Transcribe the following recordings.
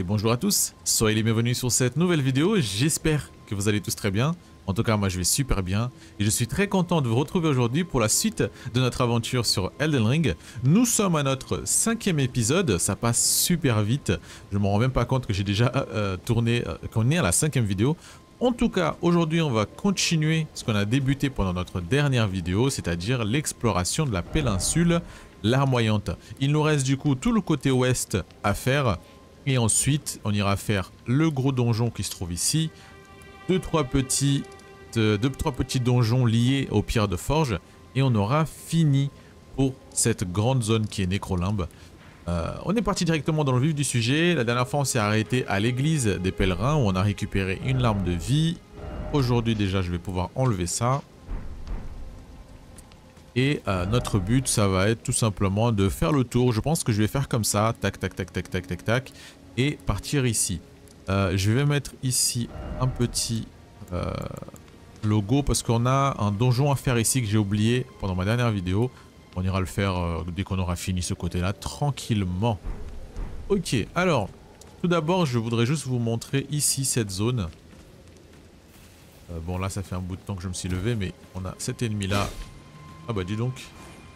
Et bonjour à tous, soyez les bienvenus sur cette nouvelle vidéo, j'espère que vous allez tous très bien. En tout cas moi je vais super bien et je suis très content de vous retrouver aujourd'hui pour la suite de notre aventure sur Elden Ring. Nous sommes à notre 5e épisode, ça passe super vite, je me rends même pas compte que j'ai déjà tourné, qu'on est à la 5e vidéo. En tout cas, aujourd'hui, on va continuer ce qu'on a débuté pendant notre dernière vidéo, c'est-à-dire l'exploration de la péninsule larmoyante. Il nous reste du coup tout le côté ouest à faire. Et ensuite, on ira faire le gros donjon qui se trouve ici. Deux, trois petits donjons liés aux pierres de forge. Et on aura fini pour cette grande zone qui est Nécrolimbe. On est parti directement dans le vif du sujet. La dernière fois, on s'est arrêté à l'église des pèlerins où on a récupéré une larme de vie. Aujourd'hui, déjà, je vais pouvoir enlever ça. Et notre but, ça va être tout simplement de faire le tour. Je pense que je vais faire comme ça. Tac, tac, tac, tac, tac, tac, tac. Et partir ici. Je vais mettre ici un petit logo parce qu'on a un donjon à faire ici que j'ai oublié pendant ma dernière vidéo. On ira le faire dès qu'on aura fini ce côté-là, tranquillement. Ok, alors, tout d'abord, je voudrais juste vous montrer ici cette zone. Bon, là, ça fait un bout de temps que je me suis levé, mais on a cet ennemi-là. Ah bah dis donc.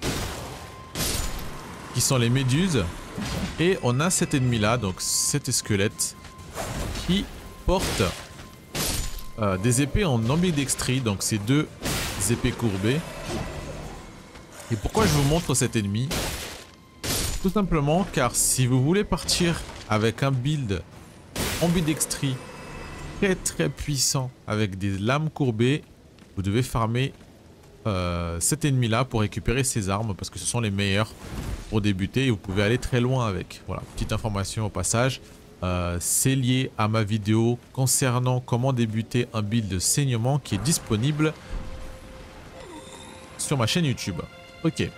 Qui sont les méduses. Et on a cet ennemi-là, donc cet squelette, qui porte des épées en ambidextrie, donc ces deux épées courbées. Et pourquoi je vous montre cet ennemi? Tout simplement car si vous voulez partir avec un build ambidextrie très très puissant avec des lames courbées, vous devez farmer cet ennemi là pour récupérer ses armes parce que ce sont les meilleurs pour débuter et vous pouvez aller très loin avec. Voilà, petite information au passage. C'est lié à ma vidéo concernant comment débuter un build de saignement qui est disponible sur ma chaîne YouTube. Ok.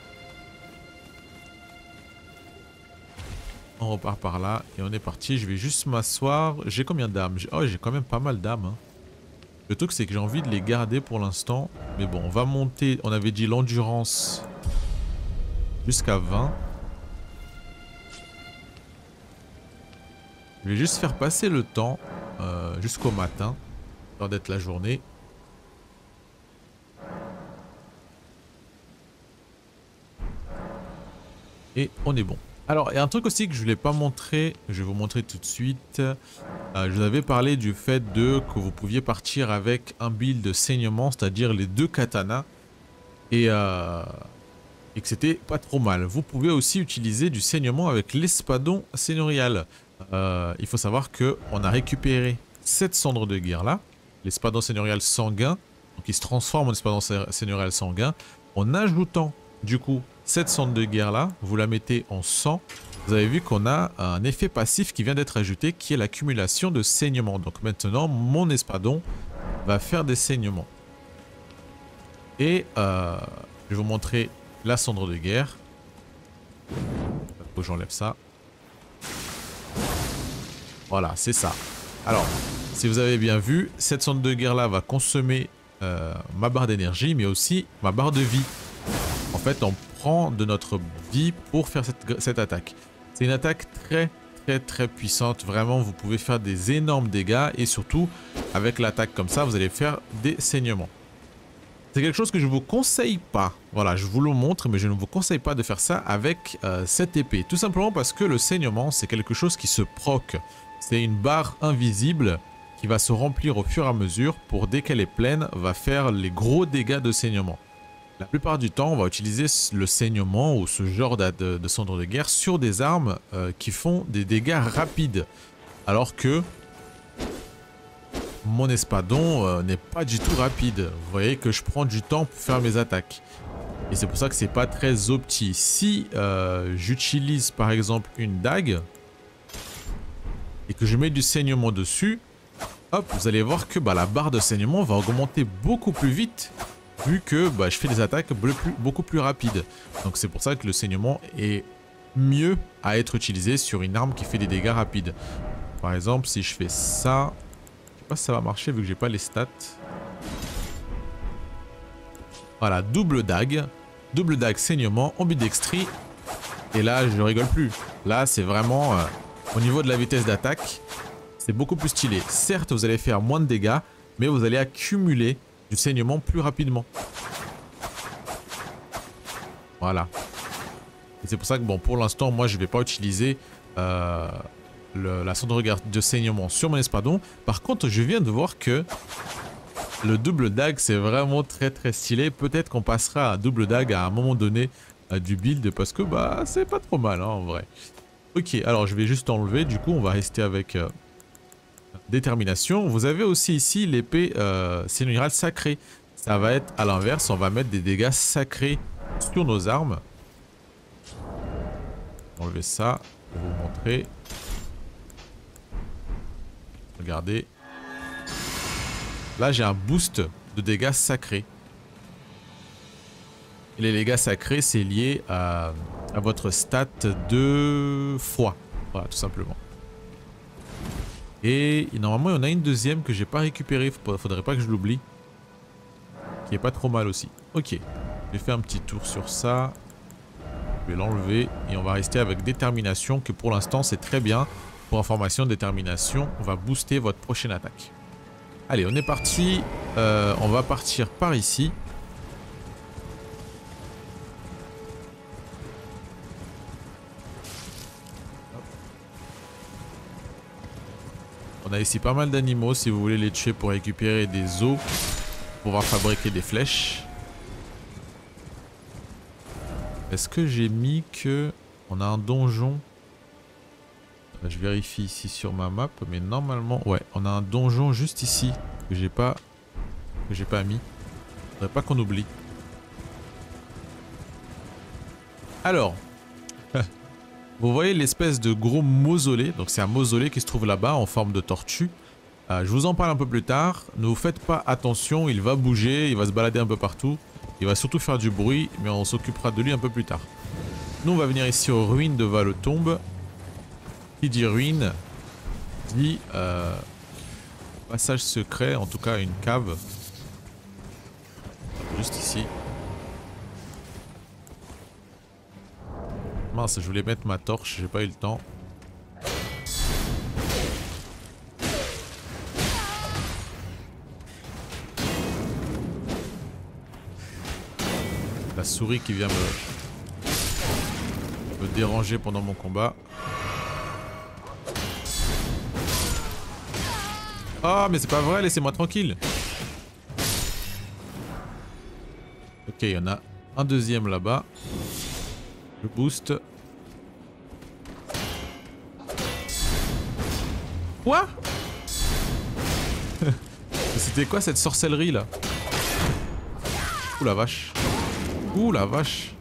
On repart par là et on est parti. Je vais juste m'asseoir. J'ai combien d'âmes? Oh, j'ai quand même pas mal d'âmes. Hein. Le truc, c'est que j'ai envie de les garder pour l'instant. Mais bon, on va monter. On avait dit l'endurance jusqu'à 20. Je vais juste faire passer le temps jusqu'au matin. L'heure d'être la journée. Et on est bon. Alors, il y a un truc aussi que je ne voulais pas montrer. Je vais vous montrer tout de suite. Je vous avais parlé du fait que vous pouviez partir avec un build de saignement, c'est-à-dire les deux katanas. Et que c'était pas trop mal. Vous pouvez aussi utiliser du saignement avec l'espadon seigneurial. Il faut savoir qu'on a récupéré cette cendre de guerre là. L'espadon seigneurial sanguin. Donc il se transforme en espadon seigneurial sanguin. En ajoutant du coup cette cendre de guerre là, vous la mettez en sang. Vous avez vu qu'on a un effet passif qui vient d'être ajouté qui est l'accumulation de saignements. Donc maintenant mon espadon va faire des saignements. Et je vais vous montrer la cendre de guerre. Faut que j'enlève ça. Voilà, c'est ça. Alors, si vous avez bien vu, cette cendre de guerre là va consommer ma barre d'énergie mais aussi ma barre de vie. En fait, on prend de notre vie pour faire cette attaque. C'est une attaque très très très puissante. Vraiment, vous pouvez faire des énormes dégâts et surtout, avec l'attaque comme ça, vous allez faire des saignements. C'est quelque chose que je ne vous conseille pas. Voilà, je vous le montre, mais je ne vous conseille pas de faire ça avec cette épée. Tout simplement parce que le saignement, c'est quelque chose qui se proc. C'est une barre invisible qui va se remplir au fur et à mesure pour, dès qu'elle est pleine, va faire les gros dégâts de saignement. La plupart du temps, on va utiliser le saignement ou ce genre de cendre de guerre sur des armes qui font des dégâts rapides. Alors que mon espadon n'est pas du tout rapide. Vous voyez que je prends du temps pour faire mes attaques. Et c'est pour ça que c'est pas très opti. Si j'utilise par exemple une dague et que je mets du saignement dessus, hop, vous allez voir que la barre de saignement va augmenter beaucoup plus vite. Vu que je fais des attaques beaucoup plus rapides. Donc c'est pour ça que le saignement est mieux à être utilisé sur une arme qui fait des dégâts rapides. Par exemple, si je fais ça... Je sais pas si ça va marcher vu que j'ai pas les stats. Voilà, double dague saignement, ambidextrie. Et là, je rigole plus. Là, c'est vraiment au niveau de la vitesse d'attaque, c'est beaucoup plus stylé. Certes, vous allez faire moins de dégâts, mais vous allez accumuler du saignement plus rapidement. Voilà. Et c'est pour ça que bon, pour l'instant, moi, je ne vais pas utiliser la sonde de saignement sur mon espadon. Par contre, je viens de voir que le double dague, c'est vraiment très très stylé. Peut-être qu'on passera à double dague à un moment donné du build parce que bah c'est pas trop mal hein, en vrai. Ok, alors je vais juste enlever. Du coup, on va rester avec détermination. Vous avez aussi ici l'épée sénérale sacrée. Ça va être à l'inverse. On va mettre des dégâts sacrés sur nos armes. Enlever ça pour vous montrer. Regardez. Là, j'ai un boost de dégâts sacrés. Et les dégâts sacrés, c'est lié à votre stat de foi. Voilà, tout simplement. Et normalement, il y en a une deuxième que j'ai pas récupérée. Faudrait pas que je l'oublie. Qui est pas trop mal aussi. Ok. Je vais faire un petit tour sur ça. Je vais l'enlever. Et on va rester avec détermination. Que pour l'instant, c'est très bien. Pour information, détermination, on va booster votre prochaine attaque. Allez, on est parti. On va partir par ici. On a ici pas mal d'animaux si vous voulez les tuer pour récupérer des os. Pour pouvoir fabriquer des flèches. Est-ce que j'ai mis que... On a un donjon. Je vérifie ici sur ma map, mais normalement, ouais, on a un donjon juste ici que j'ai pas mis. Faudrait pas qu'on oublie. Alors, vous voyez l'espèce de gros mausolée. Donc c'est un mausolée qui se trouve là-bas en forme de tortue. Je vous en parle un peu plus tard. Ne vous faites pas attention, il va bouger, il va se balader un peu partout. Il va surtout faire du bruit, mais on s'occupera de lui un peu plus tard. Nous, on va venir ici aux ruines de Valetombe. Qui dit ruine dit passage secret, en tout cas une cave. Juste ici. Mince, je voulais mettre ma torche, j'ai pas eu le temps. La souris qui vient me déranger pendant mon combat. Ah, mais c'est pas vrai, laissez-moi tranquille. Ok, il y en a un deuxième là-bas. Je boost. Quoi? C'était quoi cette sorcellerie là? Ouh la vache. Ouh la vache.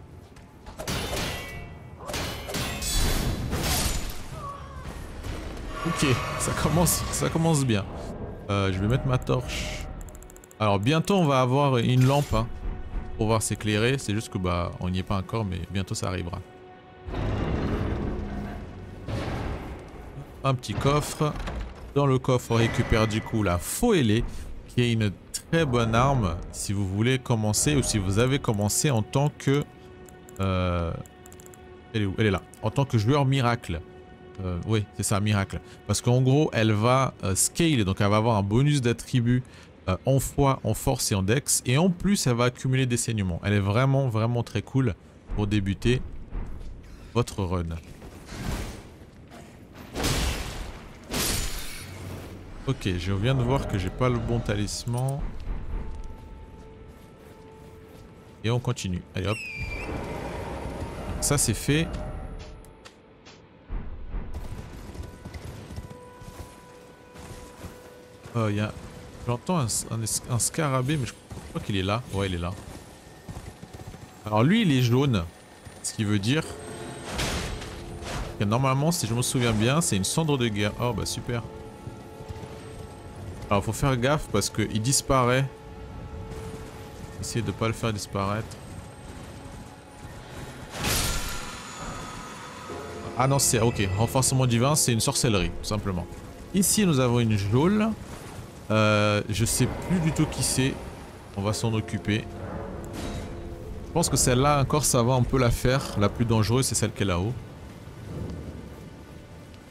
Ok, ça commence bien. Je vais mettre ma torche. Alors bientôt on va avoir une lampe hein, pour pouvoir s'éclairer. C'est juste que bah on n'y est pas encore, mais bientôt ça arrivera. Un petit coffre. Dans le coffre on récupère du coup la faux ailée, qui est une très bonne arme si vous voulez commencer ou si vous avez commencé en tant que... Elle est où? Elle est là. En tant que joueur miracle. Oui, c'est ça, miracle. Parce qu'en gros, elle va scale, donc elle va avoir un bonus d'attribut en foi, en force et en dex. Et en plus, elle va accumuler des saignements. Elle est vraiment, vraiment très cool pour débuter votre run. Ok, je viens de voir que j'ai pas le bon talisman. Et on continue. Allez hop. Ça c'est fait. J'entends un scarabée, mais je crois qu'il est là. Ouais, il est là. Alors lui, il est jaune. Ce qui veut dire que normalement, si je me souviens bien, c'est une cendre de guerre. Oh bah super. Alors faut faire gaffe parce qu'il disparaît. Essayez de ne pas le faire disparaître. Ah non, c'est ok. Renforcement divin, c'est une sorcellerie, tout simplement. Ici, nous avons une geôle. Je sais plus du tout qui c'est. On va s'en occuper. Je pense que celle-là encore, ça va, on peut la faire. La plus dangereuse, c'est celle qui est là-haut.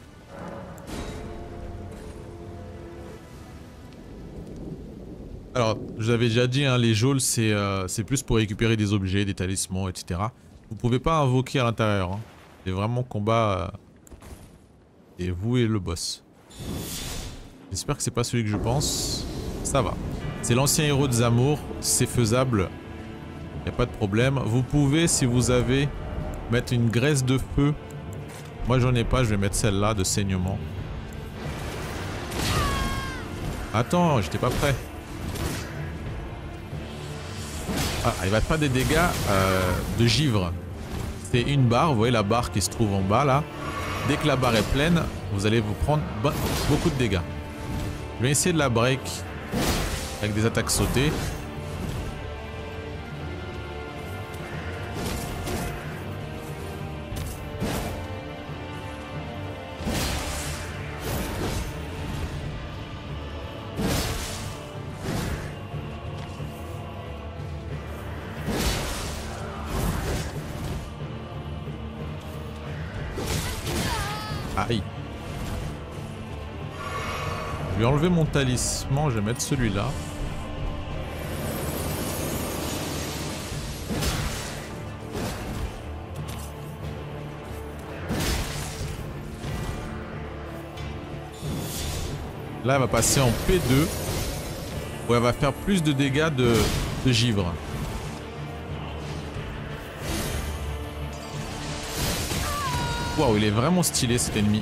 Alors, je vous avais déjà dit, hein, les geôles, c'est plus pour récupérer des objets, des talismans, etc. Vous pouvez pas invoquer à l'intérieur. Hein. C'est vraiment combat. Et vous et le boss. J'espère que c'est pas celui que je pense. Ça va. C'est l'ancien héros de Zamor. C'est faisable. Y a pas de problème. Vous pouvez, si vous avez, mettre une graisse de feu. Moi, j'en ai pas. Je vais mettre celle-là de saignement. Attends, j'étais pas prêt. Ah, il va faire des dégâts de givre. C'est une barre. Vous voyez la barre qui se trouve en bas là. Dès que la barre est pleine, vous allez vous prendre beaucoup de dégâts. Je vais essayer de la break avec des attaques sautées. Aïe. Je vais enlever mon talisman, je vais mettre celui-là. Là, elle va passer en P2. Où elle va faire plus de dégâts de givre. Waouh, il est vraiment stylé cet ennemi.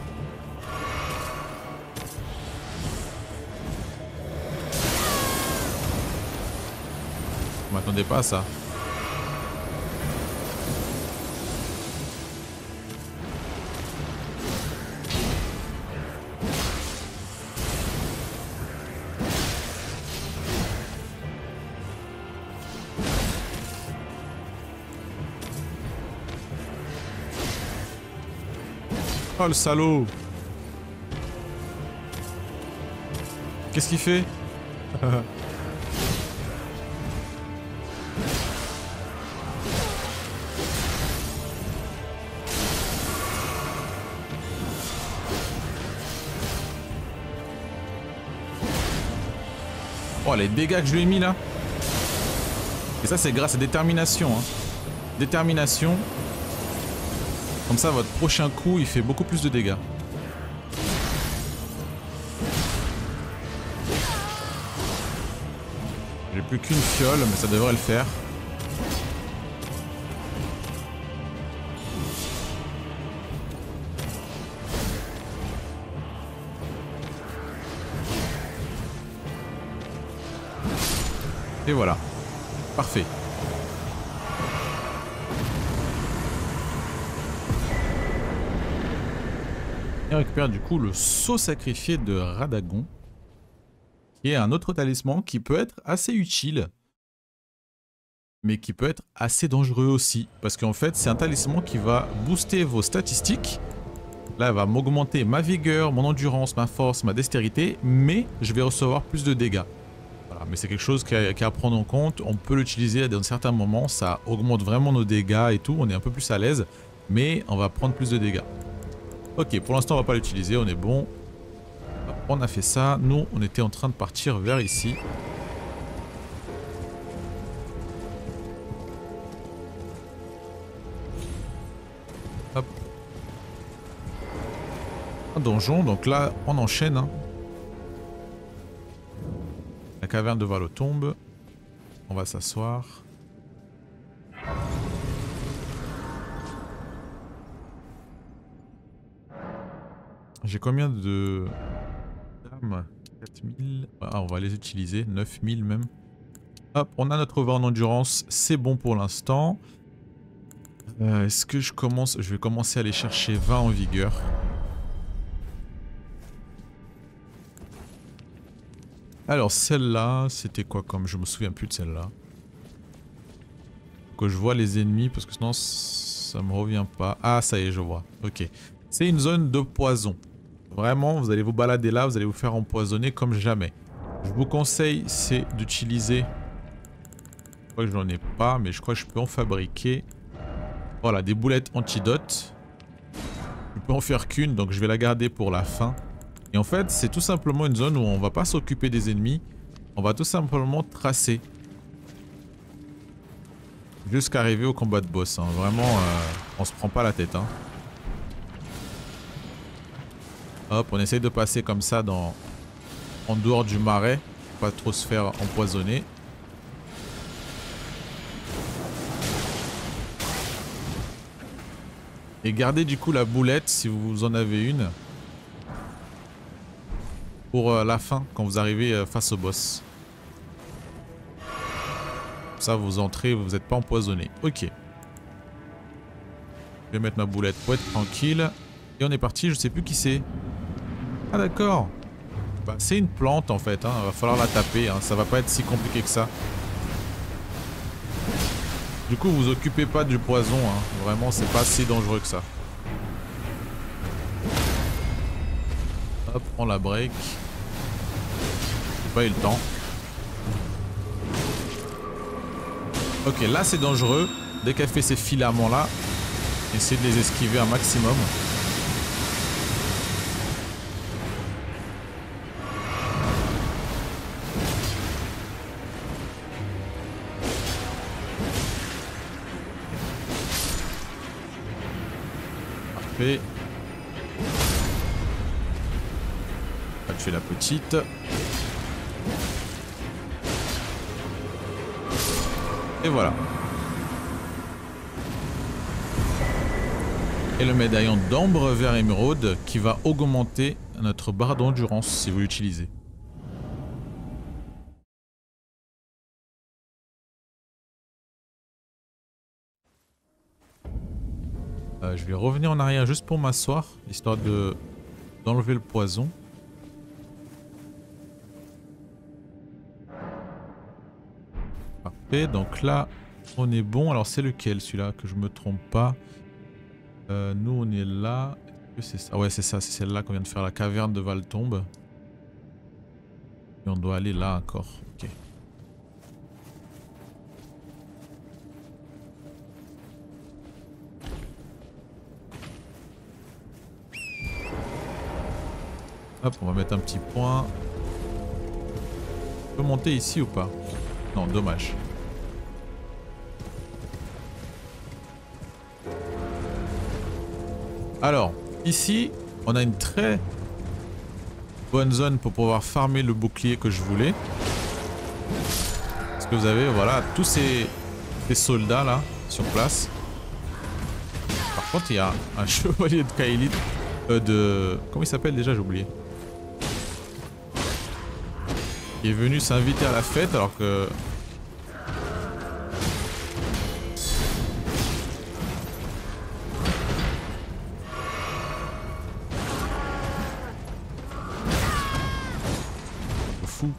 Je m'attendais pas à ça. Oh le salaud! Qu'est-ce qu'il fait? Oh les dégâts que je lui ai mis là! Et ça c'est grâce à détermination. Hein. Détermination. Comme ça, votre prochain coup, il fait beaucoup plus de dégâts. J'ai plus qu'une fiole, mais ça devrait le faire. Et voilà. Parfait. Et on récupère du coup le sceau sacrifié de Radagon, qui est un autre talisman qui peut être assez utile, mais qui peut être assez dangereux aussi, parce qu'en fait c'est un talisman qui va booster vos statistiques. Là elle va m'augmenter ma vigueur, mon endurance, ma force, ma dextérité, mais je vais recevoir plus de dégâts. Voilà, mais c'est quelque chose qu'il y a à prendre en compte. On peut l'utiliser dans certains moments, ça augmente vraiment nos dégâts et tout, on est un peu plus à l'aise, mais on va prendre plus de dégâts. Ok, pour l'instant on va pas l'utiliser, on est bon. On a fait ça, nous on était en train de partir vers ici. Hop. Un donjon, donc là on enchaîne. Hein. La caverne de Valotombe. On va s'asseoir. J'ai combien de dames? 4000. Ah, on va les utiliser. 9000 même. Hop, on a notre 20 en endurance. C'est bon pour l'instant. Est-ce que je commence? Je vais commencer à aller chercher 20 en vigueur. Alors celle-là, c'était quoi comme? Je me souviens plus de celle-là. Que je vois les ennemis parce que sinon ça me revient pas. Ah ça y est, je vois. Ok. C'est une zone de poison. Vraiment, vous allez vous balader là, vous allez vous faire empoisonner comme jamais. Je vous conseille, c'est d'utiliser... Je crois que je n'en ai pas, mais je crois que je peux en fabriquer. Voilà, des boulettes antidotes. Je peux en faire qu'une, donc je vais la garder pour la fin. Et en fait, c'est tout simplement une zone où on va pas s'occuper des ennemis. On va tout simplement tracer. Jusqu'à arriver au combat de boss. Hein. Vraiment, on se prend pas la tête. Hein. Hop, on essaye de passer comme ça en dehors du marais. Pas trop se faire empoisonner. Et gardez du coup la boulette si vous en avez une. Pour la fin, quand vous arrivez face au boss. Ça, vous entrez, vous n'êtes pas empoisonné. Ok. Je vais mettre ma boulette pour être tranquille. Et on est parti, je sais plus qui c'est. Ah d'accord. Bah, c'est une plante en fait, hein. Va falloir la taper, hein. Ça va pas être si compliqué que ça. Du coup, vous occupez pas du poison, hein. Vraiment, c'est pas si dangereux que ça. Hop, on la break. J'ai pas eu le temps. Ok, là c'est dangereux. Dès qu'elle fait ces filaments là, essayez de les esquiver un maximum. Parfait. On va tuer la petite. Et voilà. Et le médaillon d'ambre vers émeraude qui va augmenter notre barre d'endurance si vous l'utilisez. Je vais revenir en arrière juste pour m'asseoir, histoire d'enlever le poison. Parfait, donc là on est bon. Alors c'est lequel celui-là, que je me trompe pas? Nous on est là. Est-ce que c'est ça? Ouais c'est ça, c'est celle-là qu'on vient de faire, la caverne de Valtombe. Et on doit aller là encore. Ok. Hop, on va mettre un petit point. On peut monter ici ou pas? Non, dommage. Alors, ici, on a une très bonne zone pour pouvoir farmer le bouclier que je voulais. Parce que vous avez, voilà, tous ces soldats là, sur place. Par contre, il y a un chevalier de Kaelid. Comment il s'appelle déjà? J'ai oublié. Il est venu s'inviter à la fête alors que... Fou.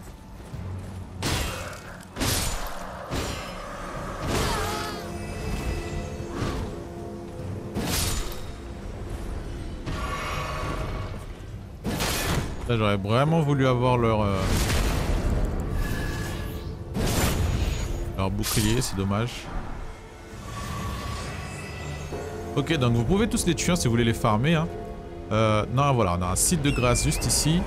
Là, j'aurais vraiment voulu avoir leur bouclier, c'est dommage. Ok, donc vous pouvez tous les tuer hein, si vous voulez les farmer. Hein. Non, voilà, on a un site de grâce juste ici.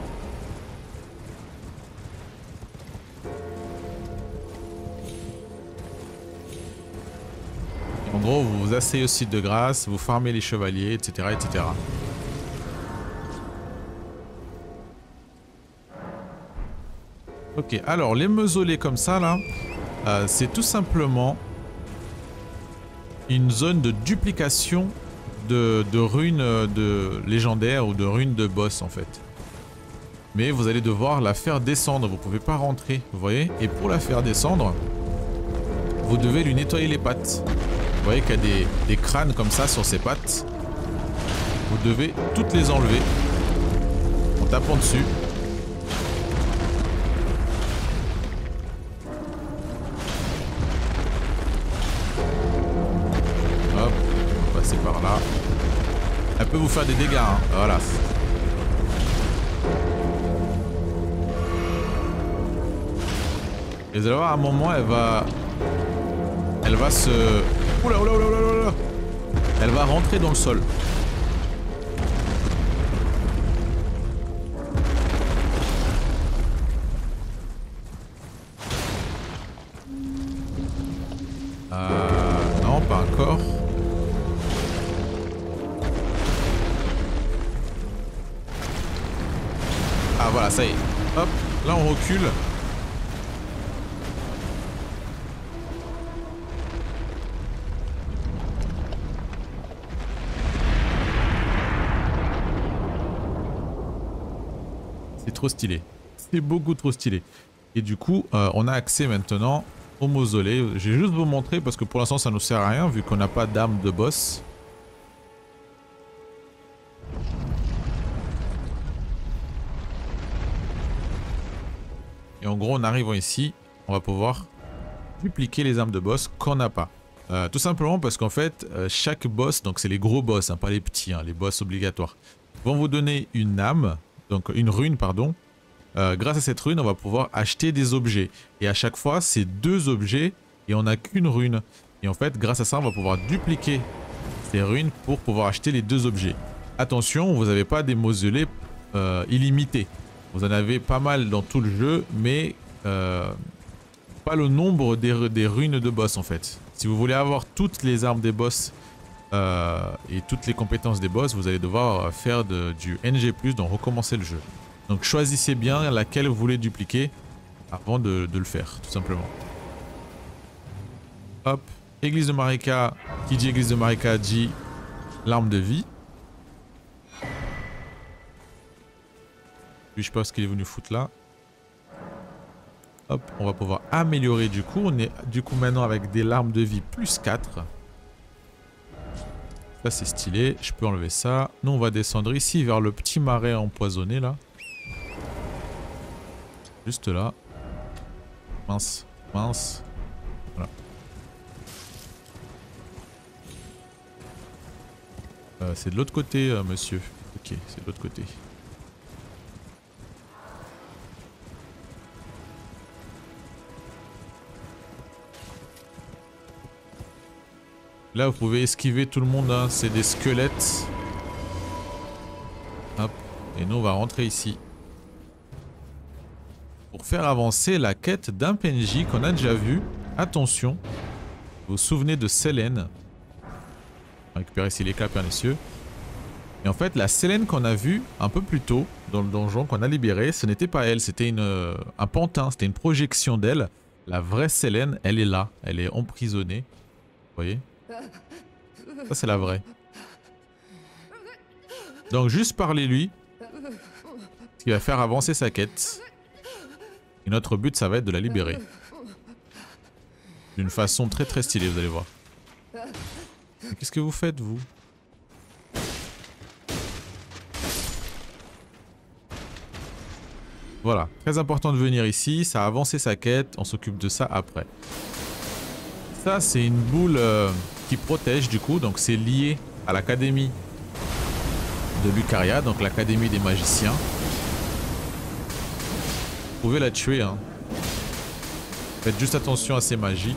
En gros, vous vous asseyez au site de grâce, vous farmez les chevaliers, etc. etc. Ok, alors les mausolées comme ça là, c'est tout simplement une zone de duplication de runes de légendaires ou de runes de boss en fait. Mais vous allez devoir la faire descendre, vous pouvez pas rentrer, vous voyez. Et pour la faire descendre, vous devez lui nettoyer les pattes. Vous voyez qu'il y a des crânes comme ça sur ses pattes. Vous devez toutes les enlever en tapant dessus. Hop, on va passer par là. Elle peut vous faire des dégâts, hein. Voilà. Et vous allez voir, à un moment, elle va se... Oula, oula, oula, oula, oula. Elle va rentrer dans le sol. Non, pas encore. Ah voilà, ça y est. Hop, là on recule. C'est trop stylé. C'est beaucoup trop stylé. Et du coup, on a accès maintenant au mausolée. Je vais juste vous montrer parce que pour l'instant ça nous sert à rien vu qu'on n'a pas d'arme de boss. Et en gros, en arrivant ici, on va pouvoir dupliquer les armes de boss qu'on n'a pas. Tout simplement parce qu'en fait, chaque boss, donc c'est les gros boss, hein, pas les petits, hein, les boss obligatoires, vont vous donner une âme, donc une rune, pardon. Grâce à cette rune, on va pouvoir acheter des objets. Et à chaque fois, c'est 2 objets et on n'a qu'une rune. Et en fait, grâce à ça, on va pouvoir dupliquer ces runes pour pouvoir acheter les 2 objets. Attention, vous n'avez pas des mausolées illimités. Vous en avez pas mal dans tout le jeu, mais pas le nombre des runes de boss en fait. Si vous voulez avoir toutes les armes des boss et toutes les compétences des boss, vous allez devoir faire du NG+, donc recommencer le jeu. Donc choisissez bien laquelle vous voulez dupliquer avant de le faire, tout simplement. Hop, église de Marika, qui dit église de Marika dit l'arme de vie. Lui, je sais pas ce qu'il est venu foutre là. Hop, on va pouvoir améliorer du coup. On est du coup maintenant avec des larmes de vie plus 4. Ça c'est stylé, je peux enlever ça. Nous on va descendre ici vers le petit marais empoisonné là. Juste là. Mince, mince. Voilà. C'est de l'autre côté monsieur. Ok, c'est de l'autre côté. Là, vous pouvez esquiver tout le monde, hein. C'est des squelettes. Hop. Et nous, on va rentrer ici. Pour faire avancer la quête d'un PNJ qu'on a déjà vu. Attention. Vous vous souvenez de Selene. On va récupérer ici les clapes pernicieux. Et en fait, la Selene qu'on a vue un peu plus tôt, dans le donjon qu'on a libéré, ce n'était pas elle. C'était un pantin. C'était une projection d'elle. La vraie Selene, elle est là. Elle est emprisonnée. Vous voyez ? Ça c'est la vraie. Donc juste parlez-lui. Ce qui va faire avancer sa quête. Et notre but ça va être de la libérer. D'une façon très très stylée, vous allez voir. Qu'est-ce que vous faites vous? Voilà, très important de venir ici, ça a avancé sa quête, on s'occupe de ça après. Ça c'est une boule qui protège du coup, donc c'est lié à l'académie de Lucaria, donc l'académie des magiciens. Vous pouvez la tuer, hein. Faites juste attention à ces magies.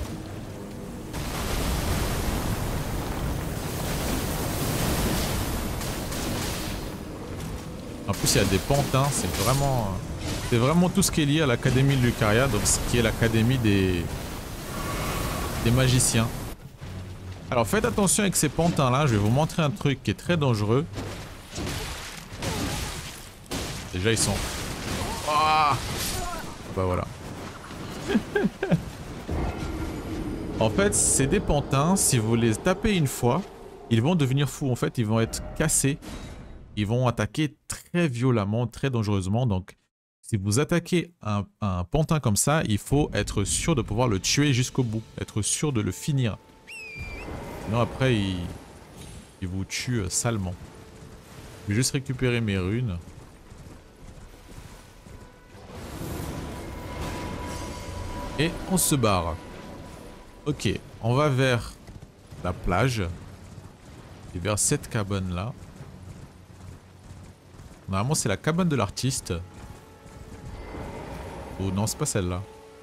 En plus il y a des pantins, c'est vraiment tout ce qui est lié à l'académie de Lucaria, donc ce qui est l'académie des magiciens. Alors faites attention avec ces pantins là, je vais vous montrer un truc qui est très dangereux. Déjà ils sont... Ah bah voilà. En fait c'est des pantins, si vous les tapez une fois, ils vont devenir fous en fait, ils vont être cassés. Ils vont attaquer très violemment, très dangereusement, donc si vous attaquez un pantin comme ça, il faut être sûr de pouvoir le tuer jusqu'au bout, être sûr de le finir. Sinon après il vous tue salement. Je vais juste récupérer mes runes. Et on se barre. Ok, on va vers la plage. Et vers cette cabane là. Normalement c'est la cabane de l'artiste. Oh non, c'est pas celle-là.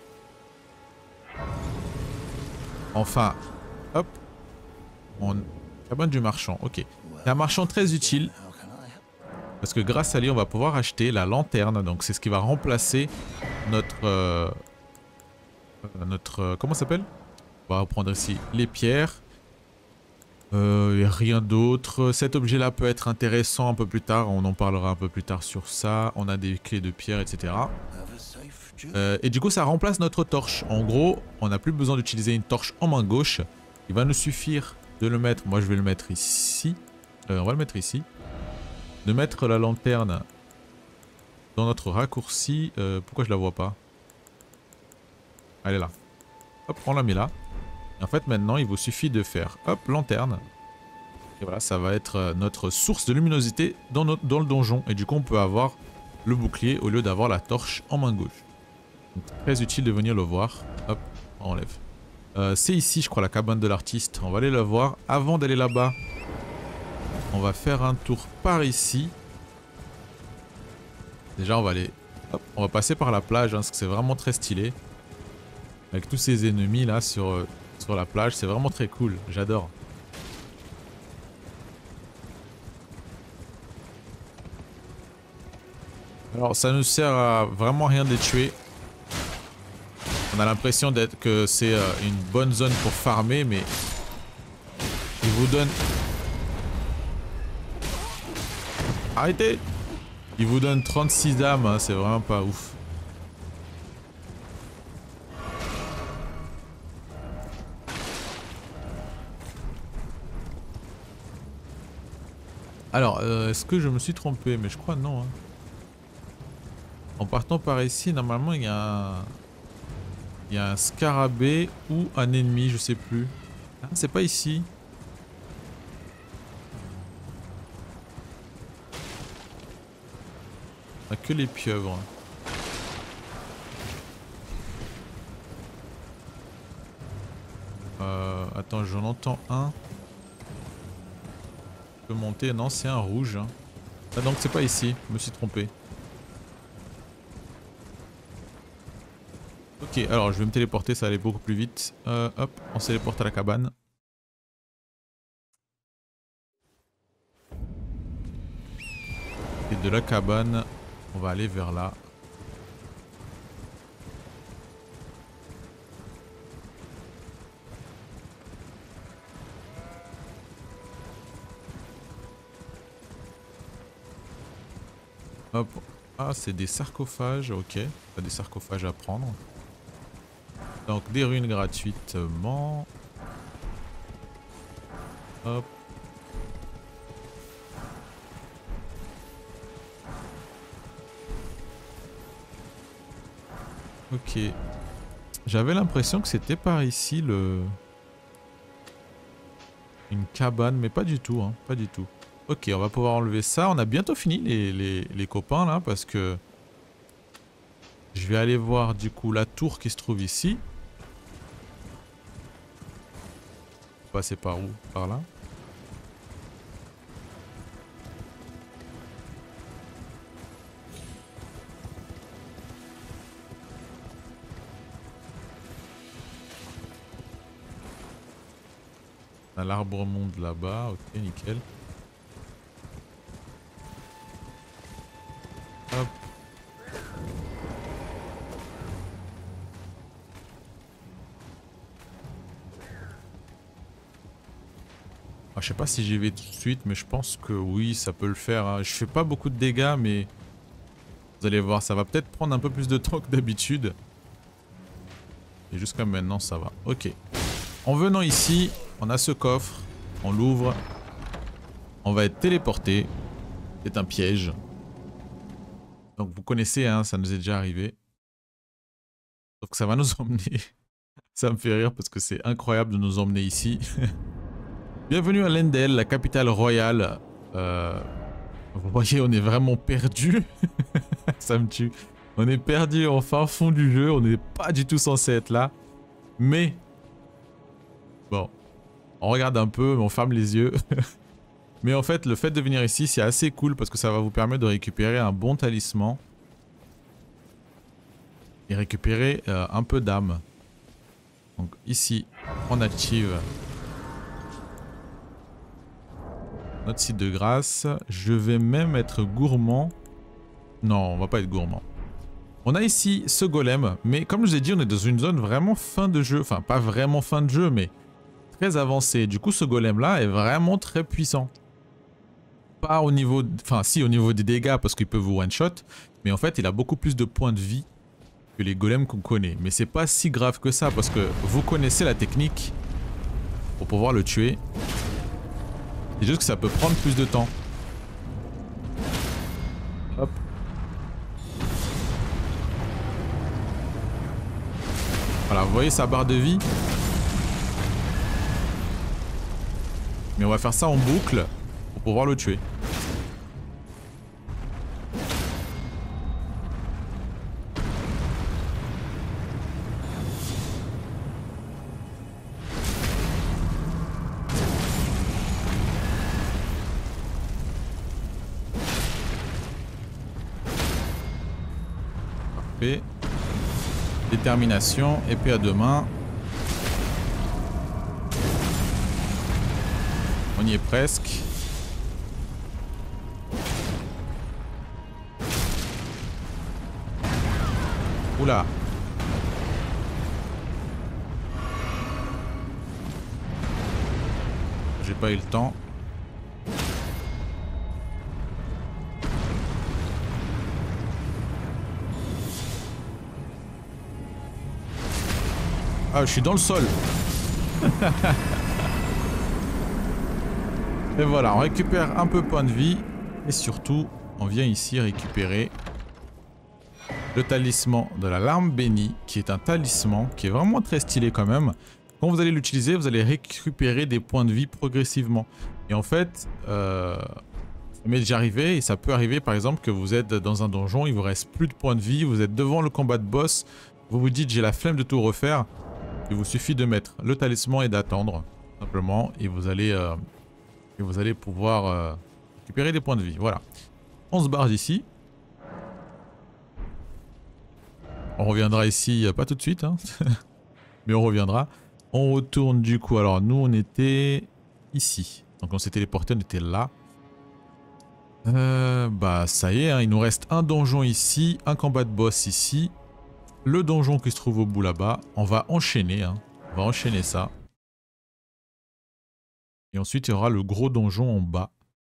Enfin, hop. Cabane du marchand, ok. C'est un marchand très utile. Parce que grâce à lui, on va pouvoir acheter la lanterne. Donc c'est ce qui va remplacer notre... comment ça s'appelle? On va reprendre ici les pierres. Et rien d'autre. Cet objet là peut être intéressant un peu plus tard. On en parlera un peu plus tard sur ça. On a des clés de pierre, etc. Et du coup ça remplace notre torche. En gros on n'a plus besoin d'utiliser une torche en main gauche. Il va nous suffire de le mettre. Moi je vais le mettre ici. On va le mettre ici. De mettre la lanterne dans notre raccourci. Pourquoi je la vois pas? Elle est là. Hop, on la met là. Et en fait maintenant il vous suffit de faire hop lanterne. Et voilà, ça va être notre source de luminosité dans le donjon. Et du coup on peut avoir le bouclier au lieu d'avoir la torche en main gauche. Donc, très utile de venir le voir. Hop, on enlève. C'est ici je crois la cabane de l'artiste. On va aller la voir. Avant d'aller là-bas, on va faire un tour par ici. Déjà on va aller... Hop, on va passer par la plage hein, parce que c'est vraiment très stylé. Avec tous ces ennemis là sur la plage, c'est vraiment très cool, j'adore. Alors ça ne sert à vraiment rien de les tuer. On a l'impression que c'est une bonne zone pour farmer, mais il vous donne... Arrêtez! Il vous donne 36 d'âme, hein, c'est vraiment pas ouf. Alors, est-ce que je me suis trompé? Mais je crois non. Hein. En partant par ici, normalement, il y a un scarabée ou un ennemi, je sais plus. Ah, c'est pas ici. On a que les pieuvres. Attends, j'en entends un. Je peux monter. Non, c'est un rouge. Hein. Ah, donc c'est pas ici. Je me suis trompé. Ok, alors je vais me téléporter, ça va aller beaucoup plus vite. Hop, on se téléporte à la cabane. Et de la cabane, on va aller vers là. Hop. Ah, c'est des sarcophages, ok. Pas des sarcophages à prendre. Donc des runes gratuitement. Hop. Ok. J'avais l'impression que c'était par ici une cabane, mais pas du tout, hein, pas du tout. Ok, on va pouvoir enlever ça. On a bientôt fini les copains là, parce que je vais aller voir du coup la tour qui se trouve ici. Passer par où? Par là. On a l'arbre monde là-bas, ok, nickel. Hop. Ah, je sais pas si j'y vais tout de suite, mais je pense que oui, ça peut le faire. Hein. Je fais pas beaucoup de dégâts, mais vous allez voir, ça va peut-être prendre un peu plus de temps que d'habitude. Et jusqu'à maintenant, ça va. Ok. En venant ici, on a ce coffre. On l'ouvre. On va être téléporté. C'est un piège. Donc vous connaissez, hein, ça nous est déjà arrivé. Donc ça va nous emmener. Ça me fait rire parce que c'est incroyable de nous emmener ici. Bienvenue à Leyndell, la capitale royale. Vous voyez, on est vraiment perdu. Ça me tue. On est perdu en fin fond du jeu. On n'est pas du tout censé être là. Mais... Bon. On regarde un peu, on ferme les yeux. Mais en fait, le fait de venir ici, c'est assez cool parce que ça va vous permettre de récupérer un bon talisman. Et récupérer un peu d'âme. Donc ici, on active notre site de grâce. Je vais même être gourmand. Non, on va pas être gourmand. On a ici ce golem, mais comme je l'ai dit, on est dans une zone vraiment fin de jeu. Enfin, pas vraiment fin de jeu, mais très avancée. Du coup, ce golem-là est vraiment très puissant. Pas au niveau... Enfin, si, au niveau des dégâts, parce qu'il peut vous one-shot. Mais en fait, il a beaucoup plus de points de vie que les golems qu'on connaît. Mais c'est pas si grave que ça, parce que vous connaissez la technique pour pouvoir le tuer. C'est juste que ça peut prendre plus de temps. Hop. Voilà, vous voyez sa barre de vie. Mais on va faire ça en boucle pour pouvoir le tuer. Parfait. Détermination, épée à deux mains. On y est presque. Oula. J'ai pas eu le temps. Ah, je suis dans le sol. Et voilà, on récupère un peu point de vie. Et surtout, on vient ici récupérer le talisman de la larme bénie, qui est un talisman qui est vraiment très stylé quand même. Quand vous allez l'utiliser, vous allez récupérer des points de vie progressivement. Et en fait, ça m'est déjà arrivé, et ça peut arriver par exemple que vous êtes dans un donjon, il vous reste plus de points de vie, vous êtes devant le combat de boss, vous vous dites j'ai la flemme de tout refaire. Il vous suffit de mettre le talisman et d'attendre, simplement, et vous allez pouvoir récupérer des points de vie. Voilà. On se barre d'ici. On reviendra ici, pas tout de suite, hein. Mais on reviendra. On retourne du coup. Alors nous, on était ici. Donc on s'est téléporté, on était là. Bah ça y est, hein, il nous reste un donjon ici, un combat de boss ici. Le donjon qui se trouve au bout là-bas. On va enchaîner, hein. On va enchaîner ça. Et ensuite, il y aura le gros donjon en bas.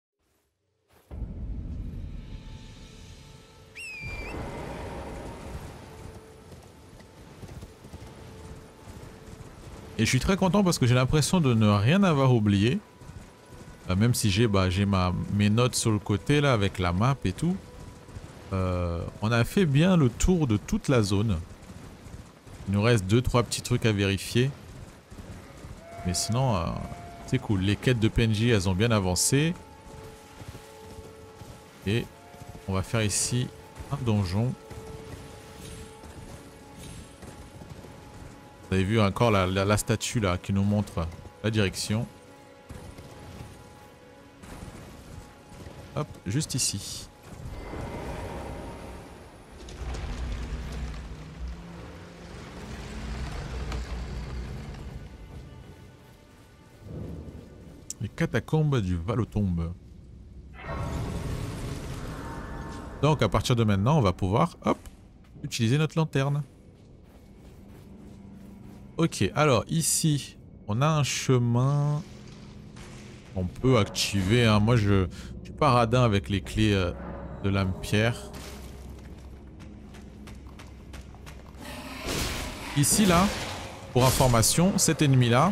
Et je suis très content parce que j'ai l'impression de ne rien avoir oublié. Même si j'ai mes notes sur le côté là avec la map et tout. On a fait bien le tour de toute la zone. Il nous reste 2-3 petits trucs à vérifier. Mais sinon, c'est cool. Les quêtes de PNJ, elles ont bien avancé. Et on va faire ici un donjon. Vous avez vu encore la statue là qui nous montre la direction. Hop, juste ici. Les catacombes du Valotombe. Donc à partir de maintenant, on va pouvoir, hop, utiliser notre lanterne. Ok, alors ici, on a un chemin. On peut activer, hein. Moi je suis pas radin avec les clés de lame pierre. Ici là, pour information, cet ennemi là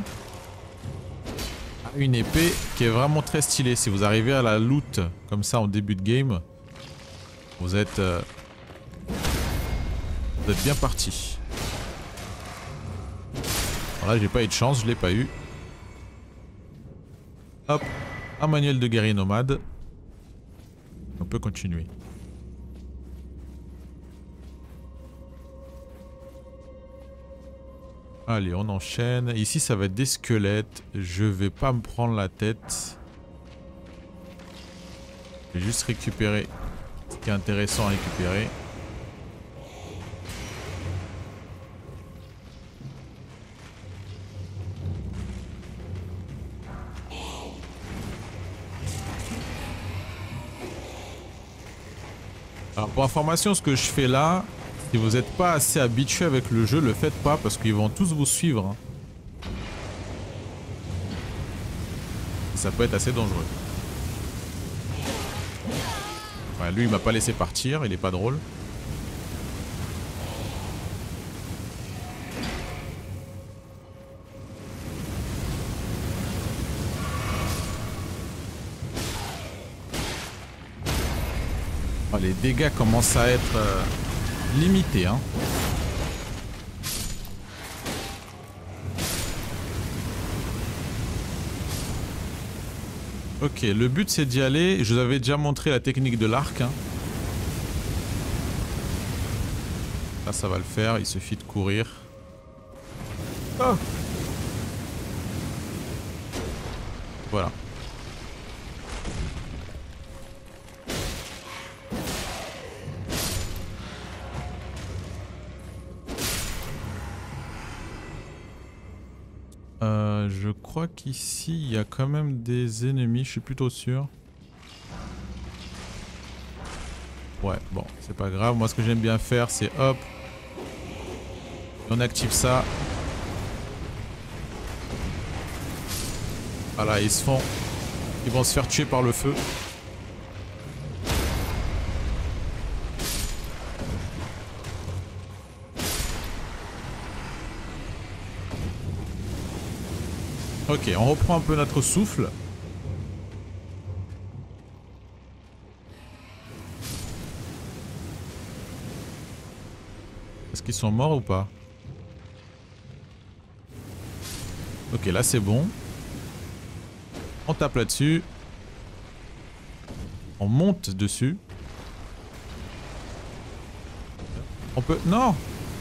a une épée qui est vraiment très stylée. Si vous arrivez à la loot comme ça en début de game, vous êtes bien parti. Alors là j'ai pas eu de chance, je l'ai pas eu. Hop, un manuel de guerrier nomade. On peut continuer. Allez, on enchaîne. Ici, ça va être des squelettes. Je vais pas me prendre la tête. Je vais juste récupérer ce qui est intéressant à récupérer. Alors pour information, ce que je fais là, Si vous n'êtes pas assez habitué avec le jeu, le faites pas parce qu'ils vont tous vous suivre. Hein. Et ça peut être assez dangereux. Ouais, lui il m'a pas laissé partir, il est pas drôle. Oh, les dégâts commencent à être limités. Hein. Ok, le but c'est d'y aller. Je vous avais déjà montré la technique de l'arc. Hein. Là ça va le faire, il suffit de courir. Oh, voilà. Je crois qu'ici il y a quand même des ennemis, je suis plutôt sûr. Ouais, bon, c'est pas grave. Moi ce que j'aime bien faire c'est hop. On active ça. Voilà, ils vont se faire tuer par le feu. Ok, on reprend un peu notre souffle. Est-ce qu'ils sont morts ou pas? Ok, là c'est bon. On tape là-dessus. On monte dessus. On peut... Non.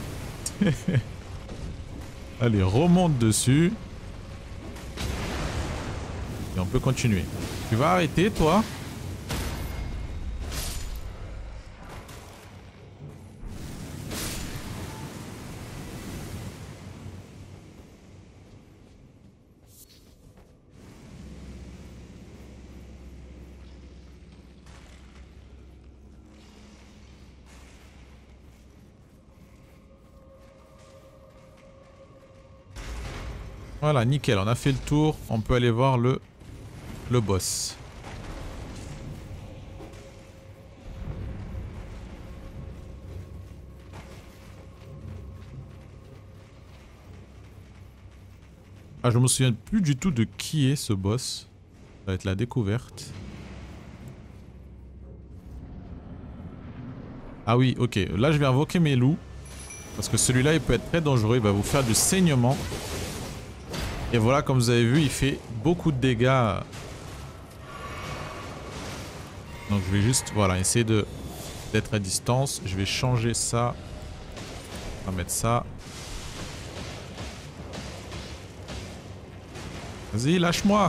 Allez, remonte dessus. Et on peut continuer. Tu vas arrêter, toi? Voilà, nickel. On a fait le tour. On peut aller voir le boss. Ah, je me souviens plus du tout de qui est ce boss. Ça va être la découverte. Ah oui, ok. Là, je vais invoquer mes loups. Parce que celui-là, il peut être très dangereux. Il va vous faire du saignement. Et voilà, comme vous avez vu, il fait beaucoup de dégâts. Donc je vais juste, voilà, essayer d'être à distance. Je vais changer ça. On va mettre ça. Vas-y, lâche-moi.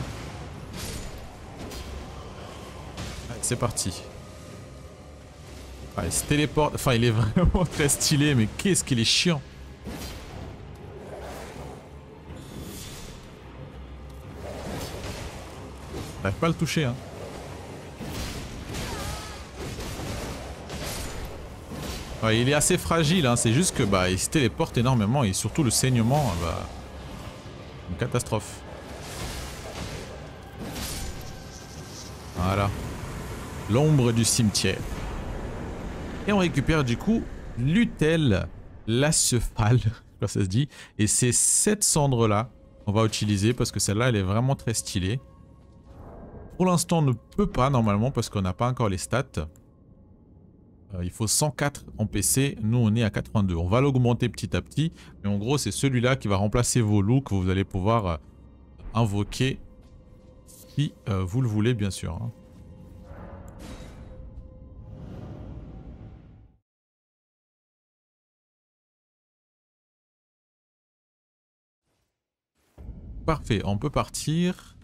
C'est parti. Ah, il se téléporte. Enfin, il est vraiment très stylé, mais qu'est-ce qu'il est chiant. J'arrive pas à le toucher, hein. Ouais, il est assez fragile, hein. C'est juste que bah il se téléporte énormément et surtout le saignement, bah, une catastrophe. Voilà. L'ombre du cimetière. Et on récupère du coup l'Utel Lacéphale, quoi ça se dit. Et c'est cette cendre là qu'on va utiliser parce que celle-là elle est vraiment très stylée. Pour l'instant on ne peut pas normalement parce qu'on n'a pas encore les stats. Il faut 104 en PC, nous on est à 82. On va l'augmenter petit à petit. Mais en gros c'est celui-là qui va remplacer vos loups que vous allez pouvoir invoquer si vous le voulez bien sûr. Hein. Parfait, on peut partir.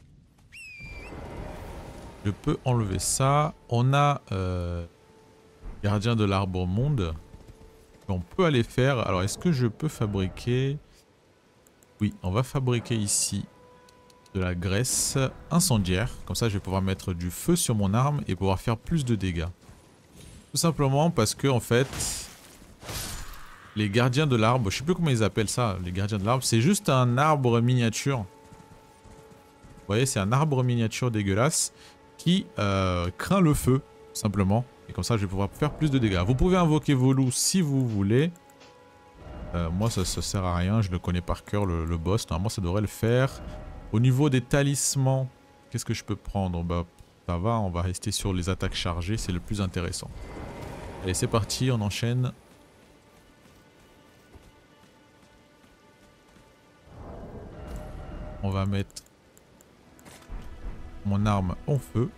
Je peux enlever ça. On a gardien de l'arbre monde. On peut aller faire. Alors est-ce que je peux fabriquer... Oui, on va fabriquer ici de la graisse incendiaire. Comme ça je vais pouvoir mettre du feu sur mon arme et pouvoir faire plus de dégâts. Tout simplement parce que en fait... les gardiens de l'arbre. Je sais plus comment ils appellent ça, les gardiens de l'arbre. C'est juste un arbre miniature. Vous voyez, c'est un arbre miniature dégueulasse qui craint le feu, simplement. Et comme ça, je vais pouvoir faire plus de dégâts. Vous pouvez invoquer vos loups si vous voulez. Moi, ça sert à rien. Je le connais par cœur, le boss. Normalement, ça devrait le faire. Au niveau des talismans, qu'est-ce que je peux prendre? Bah, ça va, on va rester sur les attaques chargées. C'est le plus intéressant. Allez, c'est parti, on enchaîne. On va mettre mon arme en feu.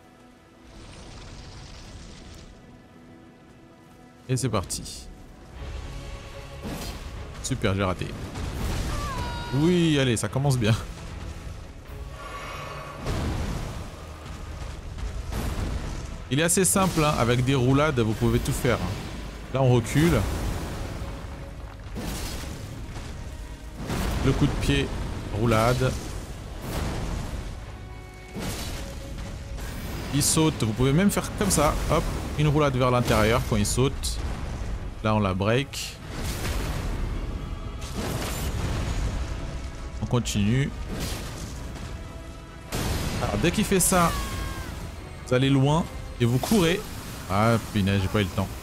Et c'est parti. Super, j'ai raté. Oui, allez, ça commence bien. Il est assez simple, hein, avec des roulades, vous pouvez tout faire. Là, on recule. Le coup de pied, roulade. Il saute, vous pouvez même faire comme ça, hop, une roulade vers l'intérieur quand il saute. Là, on la break. On continue. Alors, dès qu'il fait ça, vous allez loin. Et vous courez. Ah punaise, j'ai pas eu le temps.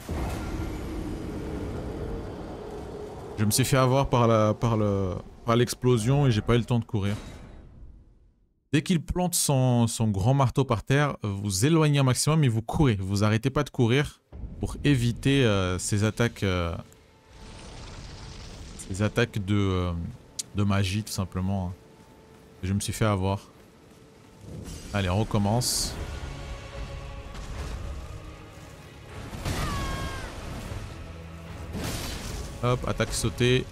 Je me suis fait avoir par l'explosion et j'ai pas eu le temps de courir. Dès qu'il plante son grand marteau par terre, vous éloignez un maximum et vous courez. Vous arrêtez pas de courir pour éviter ces attaques de magie tout simplement. Je me suis fait avoir. Allez, on recommence. Hop, attaque sautée.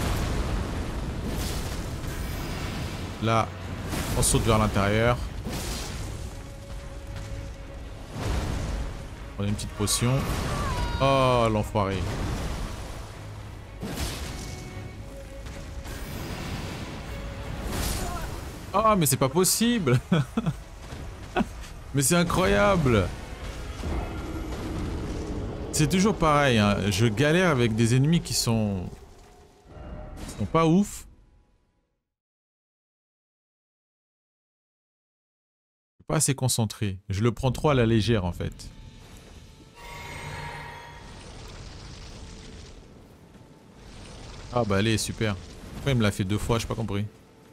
Là, on saute vers l'intérieur. On a une petite potion. Oh, l'enfoiré. Oh, mais c'est pas possible. Mais c'est incroyable. C'est toujours pareil, hein. Je galère avec des ennemis qui sont pas ouf. Je suis pas assez concentré. Je le prends trop à la légère en fait. Ah bah allez, super. Pourquoi il me l'a fait 2 fois, j'ai pas compris.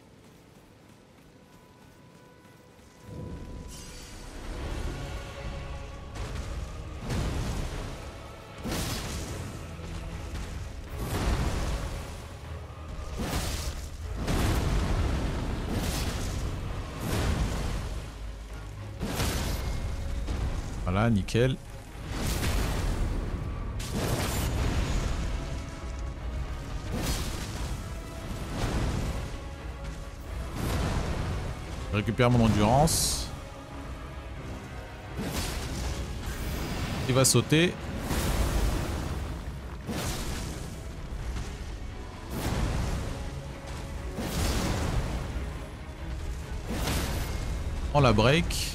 Voilà, nickel. Je récupère mon endurance. Il va sauter. On la break.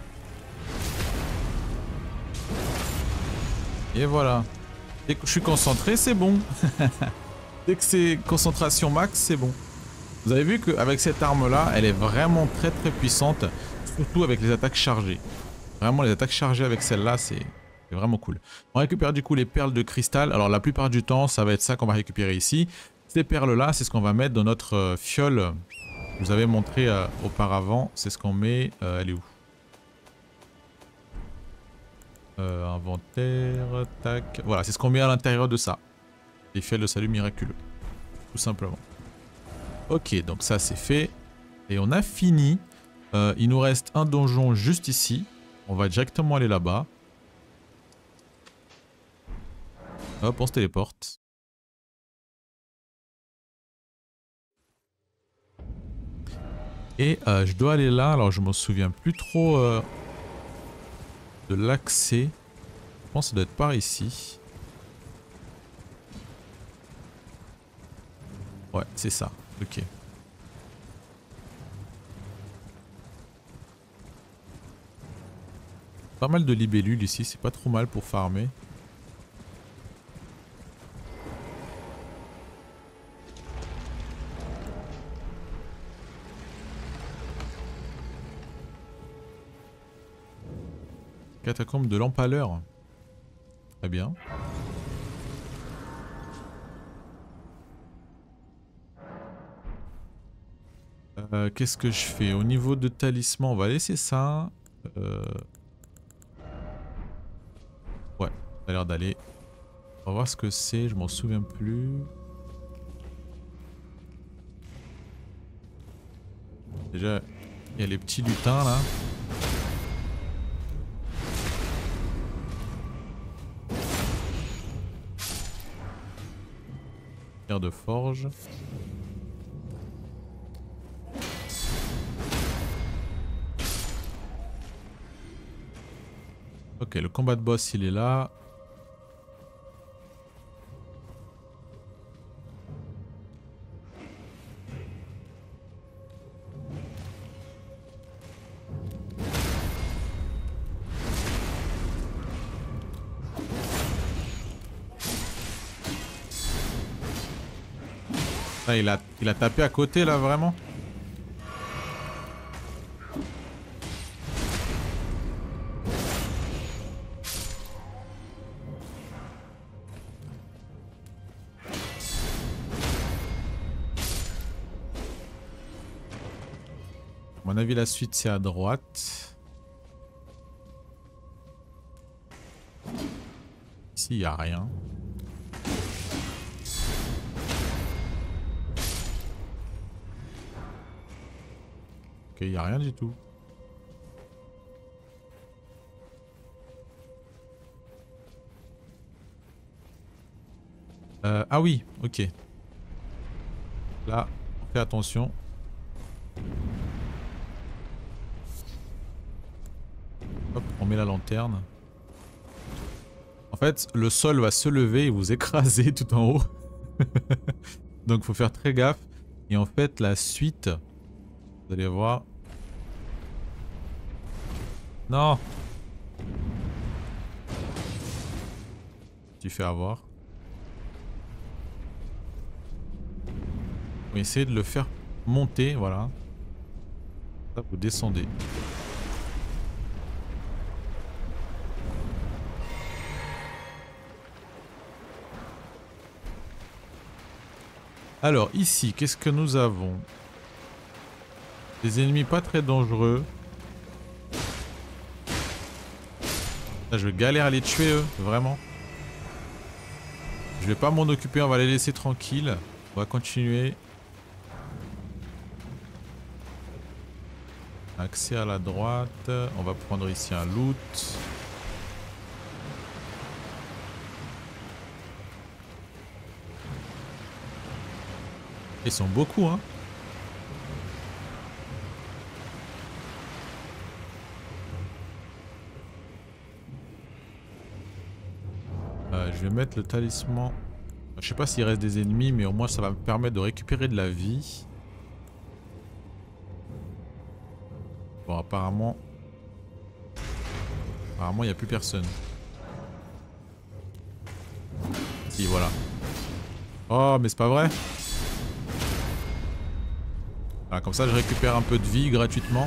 Et voilà. Dès que je suis concentré, c'est bon. Dès que c'est concentration max, c'est bon. Vous avez vu qu'avec cette arme-là, elle est vraiment très puissante. Surtout avec les attaques chargées. Vraiment, les attaques chargées avec celle-là, c'est vraiment cool. On récupère du coup les perles de cristal. Alors la plupart du temps, ça va être ça qu'on va récupérer ici. Ces perles-là, c'est ce qu'on va mettre dans notre fiole. Je vous avais montré auparavant. C'est ce qu'on met... elle est où? Inventaire, tac. Voilà, c'est ce qu'on met à l'intérieur de ça. Les fioles de salut miraculeux. Tout simplement. Ok, donc ça c'est fait. Et on a fini. Il nous reste un donjon juste ici. On va directement aller là-bas. Hop, on se téléporte. Et je dois aller là. Alors je me souviens plus trop de l'accès. Je pense que ça doit être par ici. Ouais, c'est ça. Ok. Pas mal de libellules ici, c'est pas trop mal pour farmer. Catacombe de l'Empaleur. Très bien. Qu'est-ce que je fais? Au niveau de talisman, on va laisser ça. Ouais, ça a l'air d'aller. On va voir ce que c'est, je m'en souviens plus. Déjà, il y a les petits lutins là. Pierre de forge. Ok, le combat de boss il est là. Ah, il a tapé à côté là vraiment. À mon avis la suite c'est à droite. Ici il n'y a rien. Ok, il n'y a rien du tout. Ah oui, ok. Là, on fait attention. Hop, on met la lanterne. En fait, le sol va se lever et vous écraser tout en haut. Donc faut faire très gaffe. Et en fait, la suite, vous allez voir. Non! Tu fais avoir. On va essayer de le faire monter, voilà. Là, vous descendez. Alors ici, qu'est-ce que nous avons? Des ennemis pas très dangereux. Là, je galère à les tuer eux, vraiment. Je vais pas m'en occuper, on va les laisser tranquilles. On va continuer. Accès à la droite. On va prendre ici un loot. Ils sont beaucoup, hein. Je vais mettre le talisman. Je sais pas s'il reste des ennemis, mais au moins ça va me permettre de récupérer de la vie. Bon, apparemment... Apparemment, il n'y a plus personne. Si, voilà. Oh, mais c'est pas vrai. Voilà, comme ça, je récupère un peu de vie gratuitement.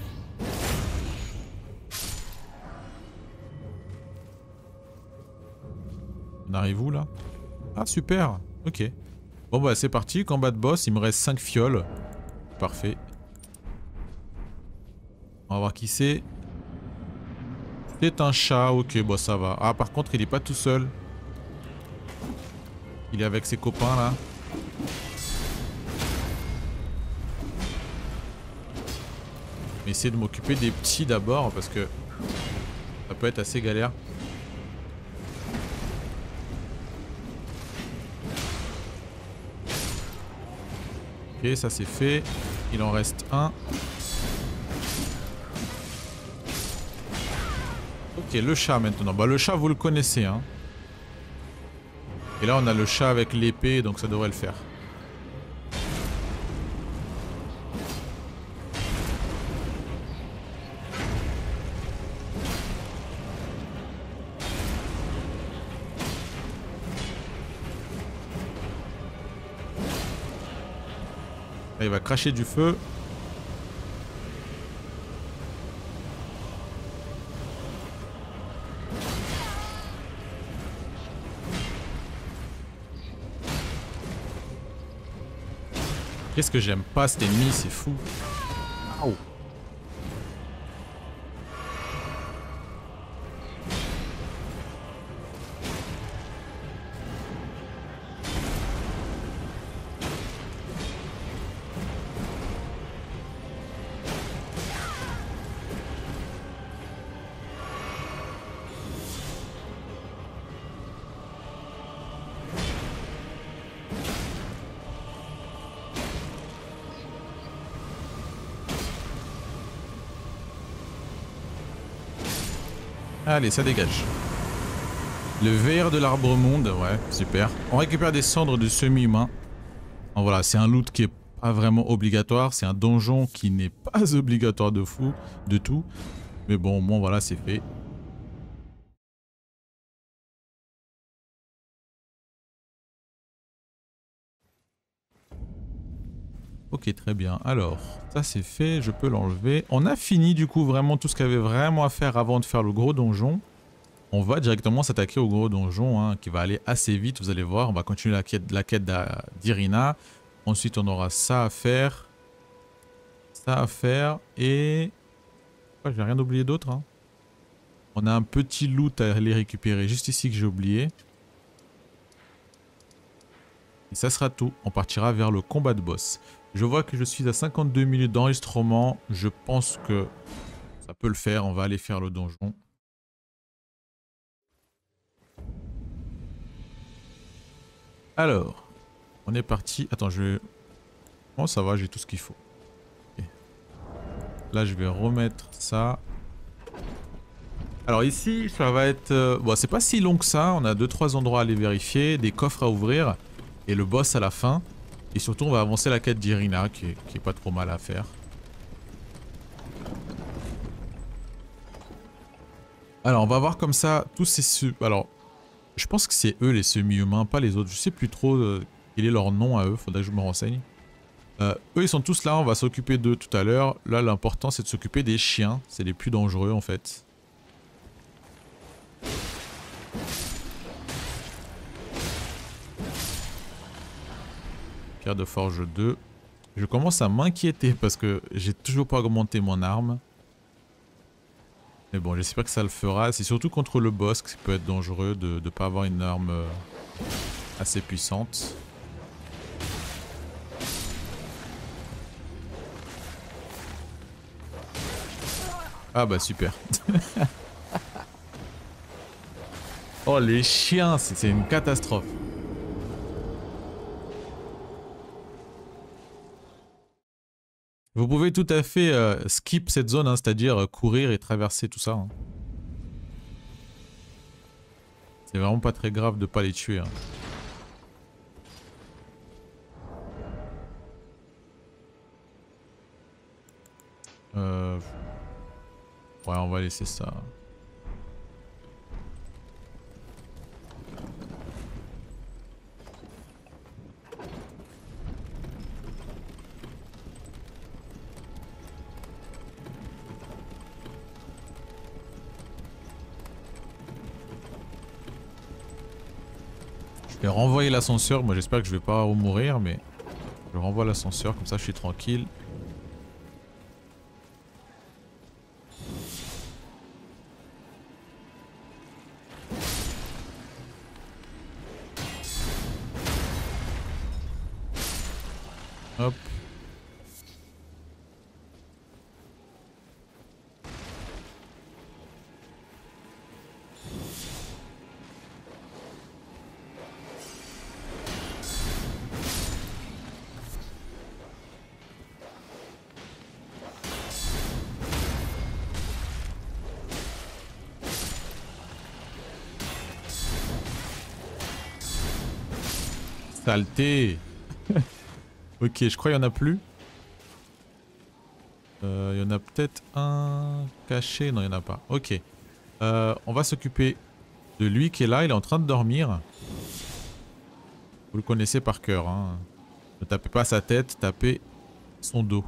On arrive où, là? Ah, super. Ok. Bon, bah, c'est parti. Combat de boss. Il me reste 5 fioles. Parfait. On va voir qui c'est. C'est un chat. Ok, bon, ça va. Ah, par contre, il est pas tout seul. Il est avec ses copains, là. Je vais essayer de m'occuper des petits d'abord, parce que ça peut être assez galère. Ok, ça c'est fait. Il en reste un. Ok, le chat maintenant. Bah, le chat, vous le connaissez, hein. Et là, on a le chat avec l'épée, donc ça devrait le faire. Là, il va cracher du feu. Qu'est-ce que j'aime pas cet ennemi, c'est fou. Waouh. Allez, ça dégage. Le verre de l'arbre monde, ouais, super. On récupère des cendres de semi-humains. Voilà, c'est un loot qui est pas vraiment obligatoire. C'est un donjon qui n'est pas obligatoire de fou, de tout. Mais bon, au moins voilà, c'est fait. Ok, très bien. Alors, ça c'est fait, je peux l'enlever. On a fini du coup vraiment tout ce qu'il y avait vraiment à faire avant de faire le gros donjon. On va directement s'attaquer au gros donjon, hein, qui va aller assez vite, vous allez voir. On va continuer la quête d'Irina. Ensuite, on aura ça à faire. Ça à faire. Et... Ouais, j'ai rien oublié d'autre. Hein. On a un petit loot à aller récupérer juste ici que j'ai oublié. Et ça sera tout. On partira vers le combat de boss. Je vois que je suis à 52 minutes d'enregistrement. Je pense que ça peut le faire. On va aller faire le donjon. Alors, on est parti. Attends, je vais... Oh, ça va, j'ai tout ce qu'il faut. Okay. Là, je vais remettre ça. Alors ici, ça va être... Bon, c'est pas si long que ça. On a 2-3 endroits à aller vérifier, des coffres à ouvrir et le boss à la fin. Et surtout, on va avancer la quête d'Irina, qui est pas trop mal à faire. Alors, on va voir comme ça tous ces... Alors, je pense que c'est eux les semi-humains, pas les autres. Je sais plus trop quel est leur nom à eux, faudrait que je me renseigne. Eux, ils sont tous là, on va s'occuper d'eux tout à l'heure. Là, l'important, c'est de s'occuper des chiens. C'est les plus dangereux, en fait. Pierre de forge 2. Je commence à m'inquiéter parce que j'ai toujours pas augmenté mon arme. Mais bon, j'espère que ça le fera. C'est surtout contre le boss que ça peut être dangereux de ne pas avoir une arme assez puissante. Ah bah super. Oh les chiens, c'est une catastrophe. Vous pouvez tout à fait skip cette zone, hein, c'est-à-dire courir et traverser tout ça. Hein. C'est vraiment pas très grave de pas les tuer. Hein. Ouais, on va laisser ça. Je vais renvoyer l'ascenseur. Moi, j'espère que je vais pas mourir, mais je renvoie l'ascenseur, comme ça je suis tranquille. Hop. Saleté. Ok, je crois qu'il n'y en a plus. Il y en a peut-être un caché. Non, il n'y en a pas. Ok. On va s'occuper de lui qui est là. Il est en train de dormir. Vous le connaissez par cœur. Hein. Ne tapez pas sa tête, tapez son dos.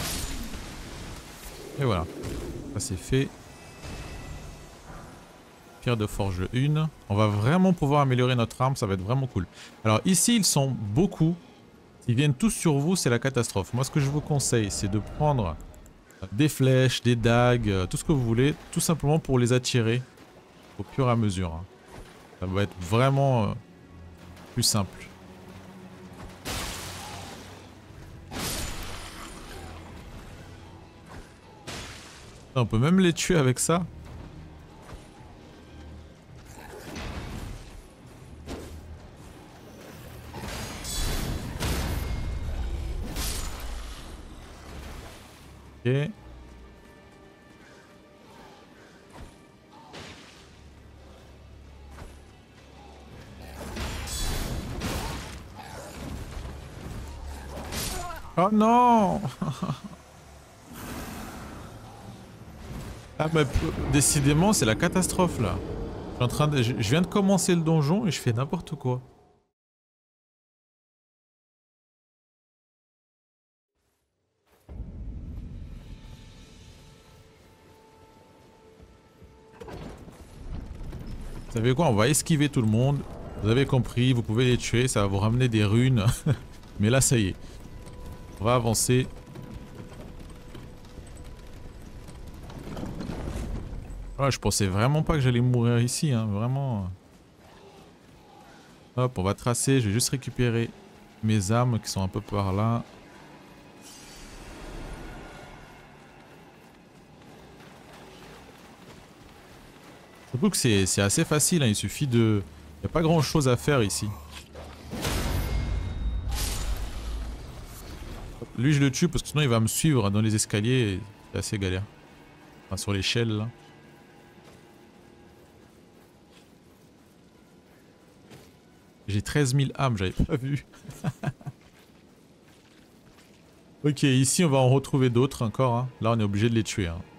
Et voilà. Ça c'est fait. Pierre de forge 1. On va vraiment pouvoir améliorer notre arme, ça va être vraiment cool. Alors ici, ils sont beaucoup. S'ils viennent tous sur vous, c'est la catastrophe. Moi, ce que je vous conseille, c'est de prendre des flèches, des dagues, tout ce que vous voulez, tout simplement pour les attirer au fur et à mesure. Hein. Ça va être vraiment plus simple. On peut même les tuer avec ça. Ok. Oh non. Ah bah décidément c'est la catastrophe là. Je viens de commencer le donjon et je fais n'importe quoi. Vous savez quoi, on va esquiver tout le monde. Vous avez compris, vous pouvez les tuer, ça va vous ramener des runes. Mais là ça y est. On va avancer. Ouais, je pensais vraiment pas que j'allais mourir ici, hein, vraiment. Hop, on va tracer, je vais juste récupérer mes armes qui sont un peu par là. Surtout que c'est assez facile, hein, il suffit de... Il n'y a pas grand chose à faire ici. Lui je le tue parce que sinon il va me suivre dans les escaliers, c'est assez galère. Enfin sur l'échelle là. J'ai 13 000 âmes, j'avais pas vu. Ok, ici on va en retrouver d'autres encore. Hein. Là on est obligé de les tuer. Hein.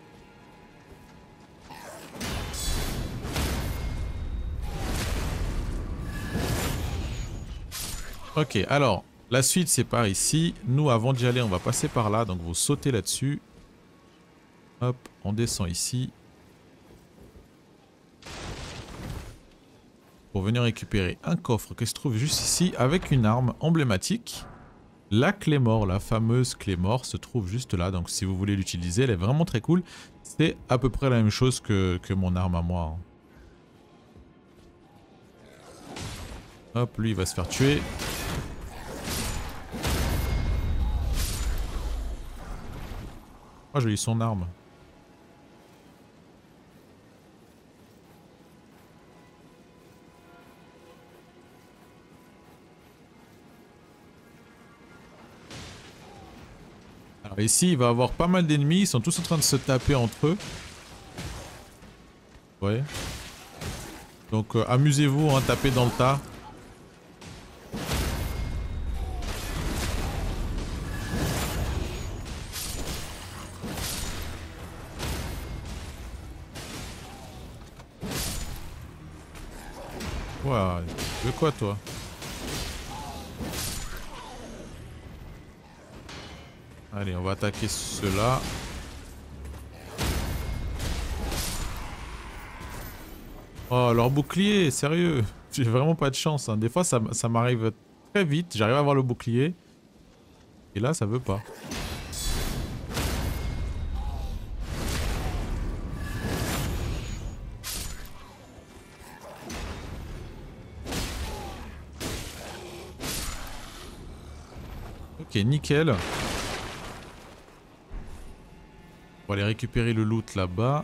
Ok, alors la suite c'est par ici. Nous avant d'y aller on va passer par là. Donc vous sautez là-dessus. Hop, on descend ici. Pour venir récupérer un coffre qui se trouve juste ici avec une arme emblématique. La Claymore, la fameuse Claymore se trouve juste là, donc si vous voulez l'utiliser, elle est vraiment très cool. C'est à peu près la même chose que mon arme à moi. Hein. Hop, lui il va se faire tuer. Oh, j'ai eu son arme. Alors ici, il va y avoir pas mal d'ennemis. Ils sont tous en train de se taper entre eux. Ouais. Donc amusez-vous, hein, tapez dans le tas. Ouah, tu veux quoi toi? Allez, on va attaquer ceux-là. Oh, leur bouclier, sérieux. J'ai vraiment pas de chance. Hein. Des fois, ça m'arrive très vite. J'arrive à avoir le bouclier. Et là, ça veut pas. Ok, nickel. On va aller récupérer le loot là-bas.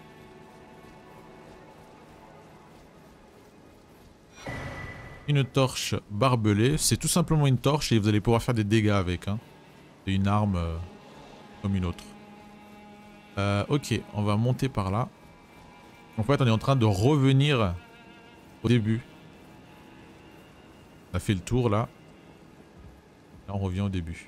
Une torche barbelée. C'est tout simplement une torche et vous allez pouvoir faire des dégâts avec. Hein. C'est une arme comme une autre. Ok, on va monter par là. En fait, on est en train de revenir au début. On a fait le tour là. Là, on revient au début.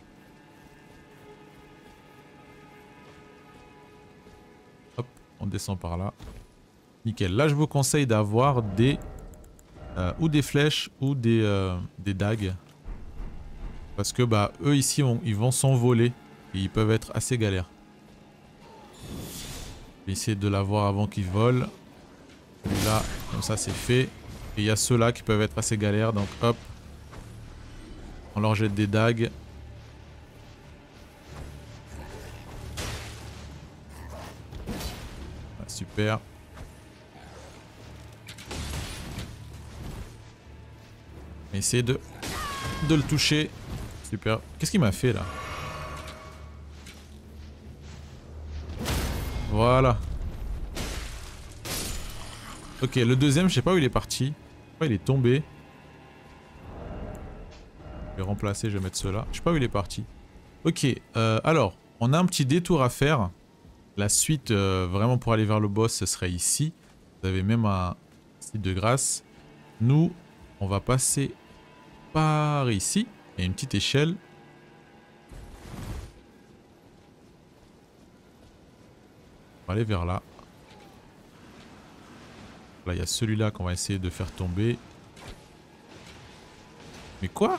Hop, on descend par là. Nickel. Là, je vous conseille d'avoir des... ou des flèches ou des dagues. Parce que bah eux ici ils vont s'envoler. Et ils peuvent être assez galères. Je vais essayer de l'avoir avant qu'ils volent. Celui-là, comme ça c'est fait. Et il y a ceux-là qui peuvent être assez galères, donc hop. On leur jette des dagues. Ah, super. Essayer de le toucher. Super. Qu'est-ce qu'il m'a fait là? Voilà. Ok, le deuxième, je sais pas où il est parti. Il est tombé. Je vais remplacer, je vais mettre ceux-là. Je sais pas où il est parti. Ok, alors, on a un petit détour à faire. La suite, vraiment pour aller vers le boss, ce serait ici. Vous avez même un site de grâce. Nous, on va passer par ici. Il y a une petite échelle. On va aller vers là. Là, il y a celui-là qu'on va essayer de faire tomber. Mais quoi?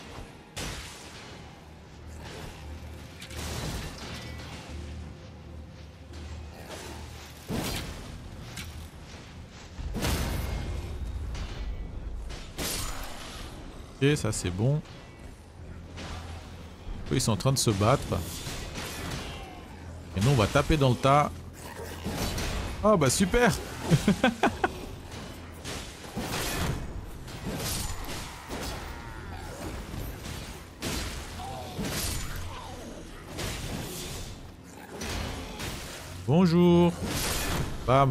Ok, ça c'est bon. Eux, ils sont en train de se battre. Et nous, on va taper dans le tas. Oh bah super. Bonjour. Bam.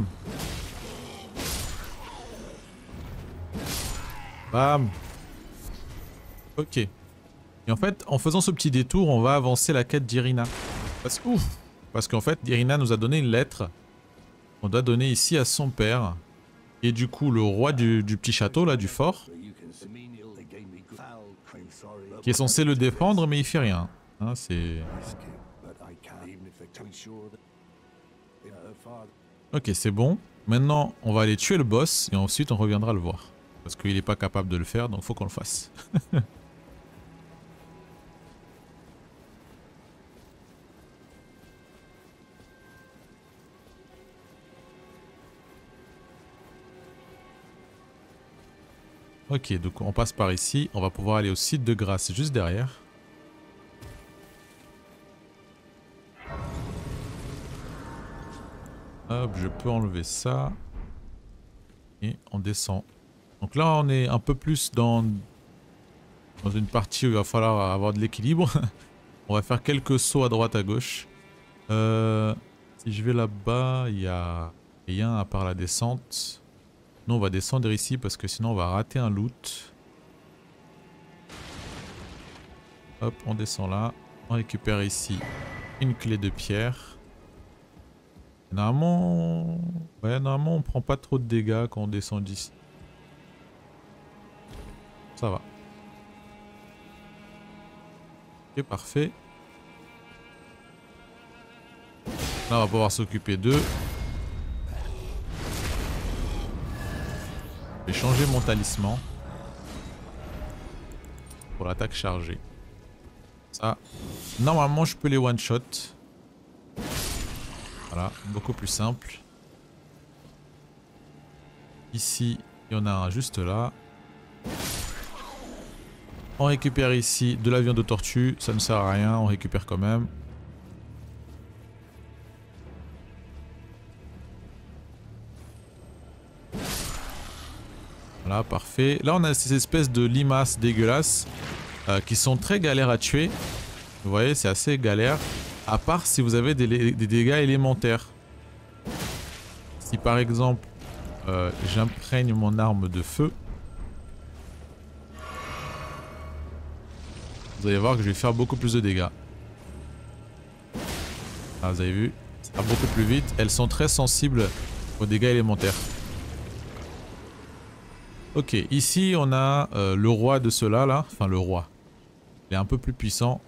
Bam. Ok. Et en fait, en faisant ce petit détour, on va avancer la quête d'Irina. Parce qu'en fait, Irina nous a donné une lettre. On doit donner ici à son père. Et du coup, le roi du petit château, là, du fort. Qui est censé le défendre, mais il fait rien. Hein, c'est... Ok, c'est bon. Maintenant, on va aller tuer le boss et ensuite on reviendra le voir. Parce qu'il n'est pas capable de le faire, donc faut qu'on le fasse. Ok, donc on passe par ici. On va pouvoir aller au site de grâce juste derrière. Hop, je peux enlever ça. Et on descend. Donc là, on est un peu plus dans une partie où il va falloir avoir de l'équilibre. On va faire quelques sauts à droite à gauche. Si je vais là-bas, il y a rien à part la descente. Nous, on va descendre ici parce que sinon on va rater un loot. Hop, on descend là. On récupère ici une clé de pierre. Normalement... Ouais, normalement on prend pas trop de dégâts quand on descend d'ici. Ça va. Ok, parfait. Là, on va pouvoir s'occuper d'eux. Je vais changer mon talisman. Pour l'attaque chargée. Ça. Normalement, je peux les one-shot. Voilà, beaucoup plus simple. Ici, il y en a un juste là. On récupère ici de la viande de tortue. Ça ne sert à rien, on récupère quand même. Voilà, parfait. Là, on a ces espèces de limaces dégueulasses qui sont très galères à tuer. Vous voyez, c'est assez galère. À part si vous avez des dégâts élémentaires. Si par exemple, j'imprègne mon arme de feu. Vous allez voir que je vais faire beaucoup plus de dégâts. Ah, vous avez vu, ça va beaucoup plus vite. Elles sont très sensibles aux dégâts élémentaires. Ok, ici on a le roi de ceux-là, là. Enfin le roi. Il est un peu plus puissant.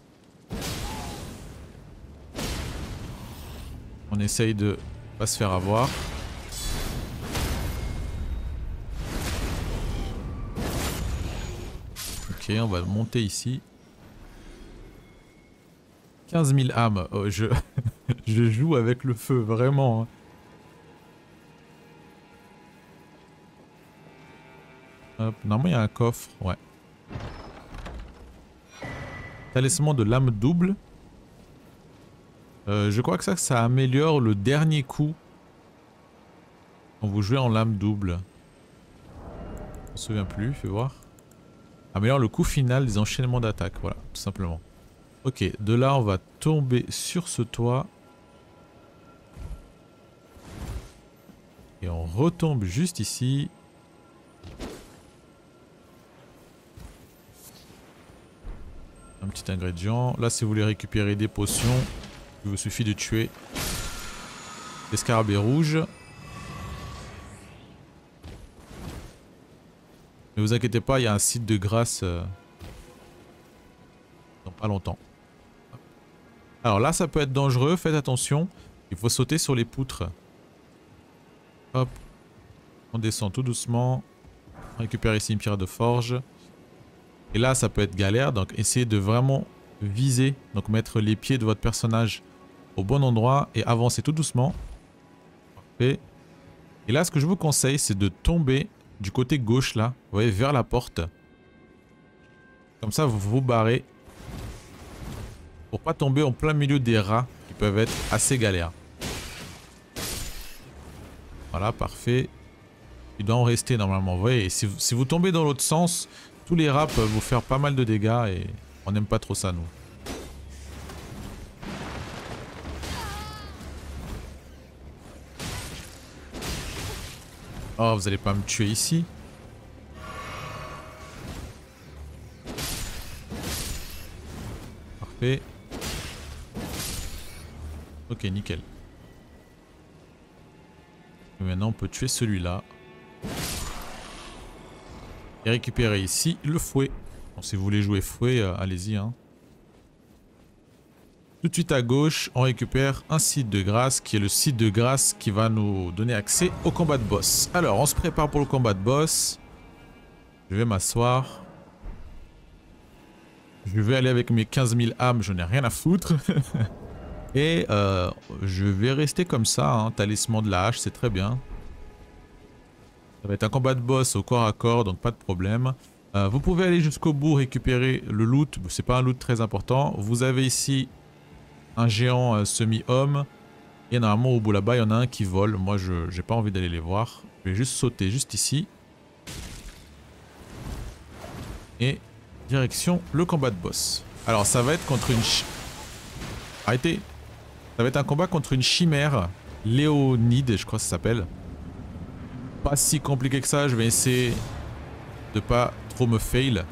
On essaye de pas se faire avoir. Ok, on va monter ici. 15 000 âmes. Oh, je joue avec le feu, vraiment. Hop, normalement il y a un coffre, ouais. Talisman de lame double. Je crois que ça améliore le dernier coup quand vous jouez en lame double. Je me souviens plus, fais voir. Améliore le coup final des enchaînements d'attaque, voilà, tout simplement. Ok, de là on va tomber sur ce toit. Et on retombe juste ici. Un petit ingrédient. Là, si vous voulez récupérer des potions, il vous suffit de tuer les scarabées rouges. Ne vous inquiétez pas, il y a un site de grâce dans pas longtemps. Alors là, ça peut être dangereux, faites attention. Il faut sauter sur les poutres. Hop. On descend tout doucement. On récupère ici une pierre de forge. Et là, ça peut être galère, donc essayez de vraiment viser. Donc mettre les pieds de votre personnage au bon endroit et avancer tout doucement. Parfait. Et là, ce que je vous conseille, c'est de tomber du côté gauche là, vous voyez, vers la porte. Comme ça, vous vous barrez. Pour pas tomber en plein milieu des rats qui peuvent être assez galères. Voilà, parfait. Il doit en rester normalement. Vous voyez, si vous tombez dans l'autre sens, tous les rats peuvent vous faire pas mal de dégâts et on n'aime pas trop ça, nous. Oh, vous allez pas me tuer ici. Parfait. Ok, nickel. Et maintenant, on peut tuer celui-là. Et récupérer ici le fouet. Bon, si vous voulez jouer fouet, allez-y. Hein. Tout de suite à gauche, on récupère un site de grâce qui est le site de grâce qui va nous donner accès au combat de boss. Alors, on se prépare pour le combat de boss. Je vais m'asseoir. Je vais aller avec mes 15 000 âmes, je n'ai rien à foutre. Et je vais rester comme ça, hein. Talisman de la hache, c'est très bien. Ça va être un combat de boss au corps à corps, donc pas de problème. Vous pouvez aller jusqu'au bout, récupérer le loot. C'est pas un loot très important. Vous avez ici un géant semi-homme. Et normalement au bout là-bas, il y en a un qui vole. Moi, je n'ai pas envie d'aller les voir. Je vais juste sauter juste ici. Et direction le combat de boss. Alors ça va être contre une... Arrêtez. Ça va être un combat contre une chimère. Léonide, je crois que ça s'appelle. Pas si compliqué que ça, je vais essayer de pas trop me fail.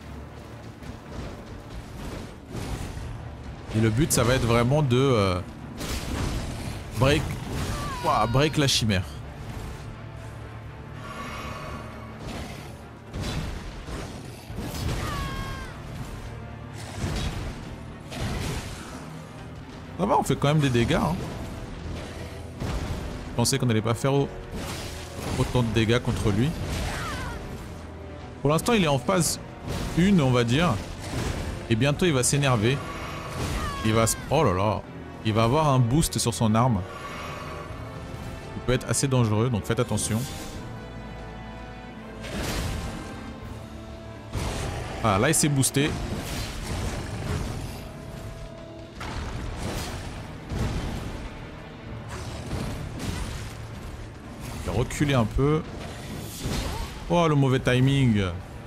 Et le but, ça va être vraiment de break la chimère. Ça va, on fait quand même des dégâts. Hein. Je pensais qu'on n'allait pas faire autant de dégâts contre lui. Pour l'instant, il est en phase 1, on va dire. Et bientôt, il va s'énerver. Il va se... Oh là là. Il va avoir un boost sur son arme. Il peut être assez dangereux, donc faites attention. Ah, là, il s'est boosté. Il va reculer un peu. Oh, le mauvais timing.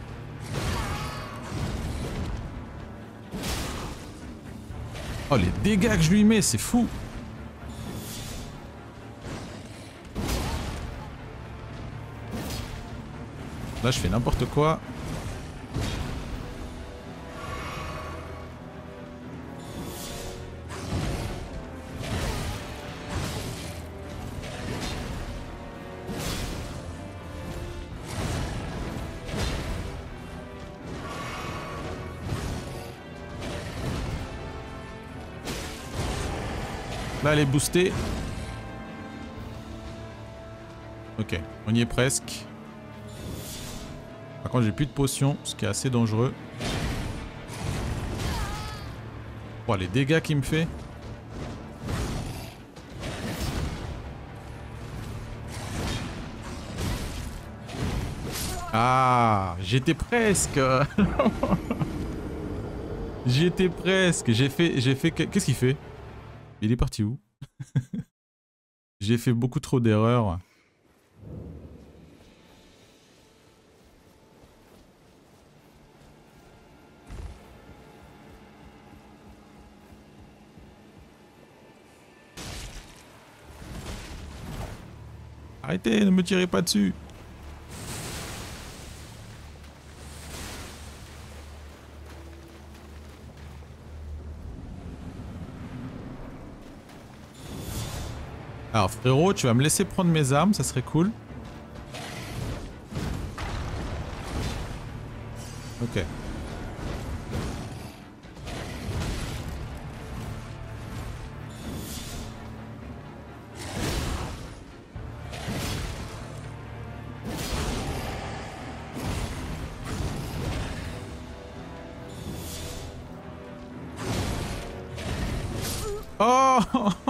Oh, les dégâts que je lui mets, c'est fou. Là, je fais n'importe quoi. Là, elle est boostée. Ok, on y est presque. Par contre, j'ai plus de potions, ce qui est assez dangereux. Oh, les dégâts qu'il me fait. Ah, j'étais presque. J'étais presque. Qu'est-ce qu'il fait? Il est parti où? J'ai fait beaucoup trop d'erreurs. Arrêtez, ne me tirez pas dessus. Alors frérot, tu vas me laisser prendre mes armes, ça serait cool. Ok. Oh!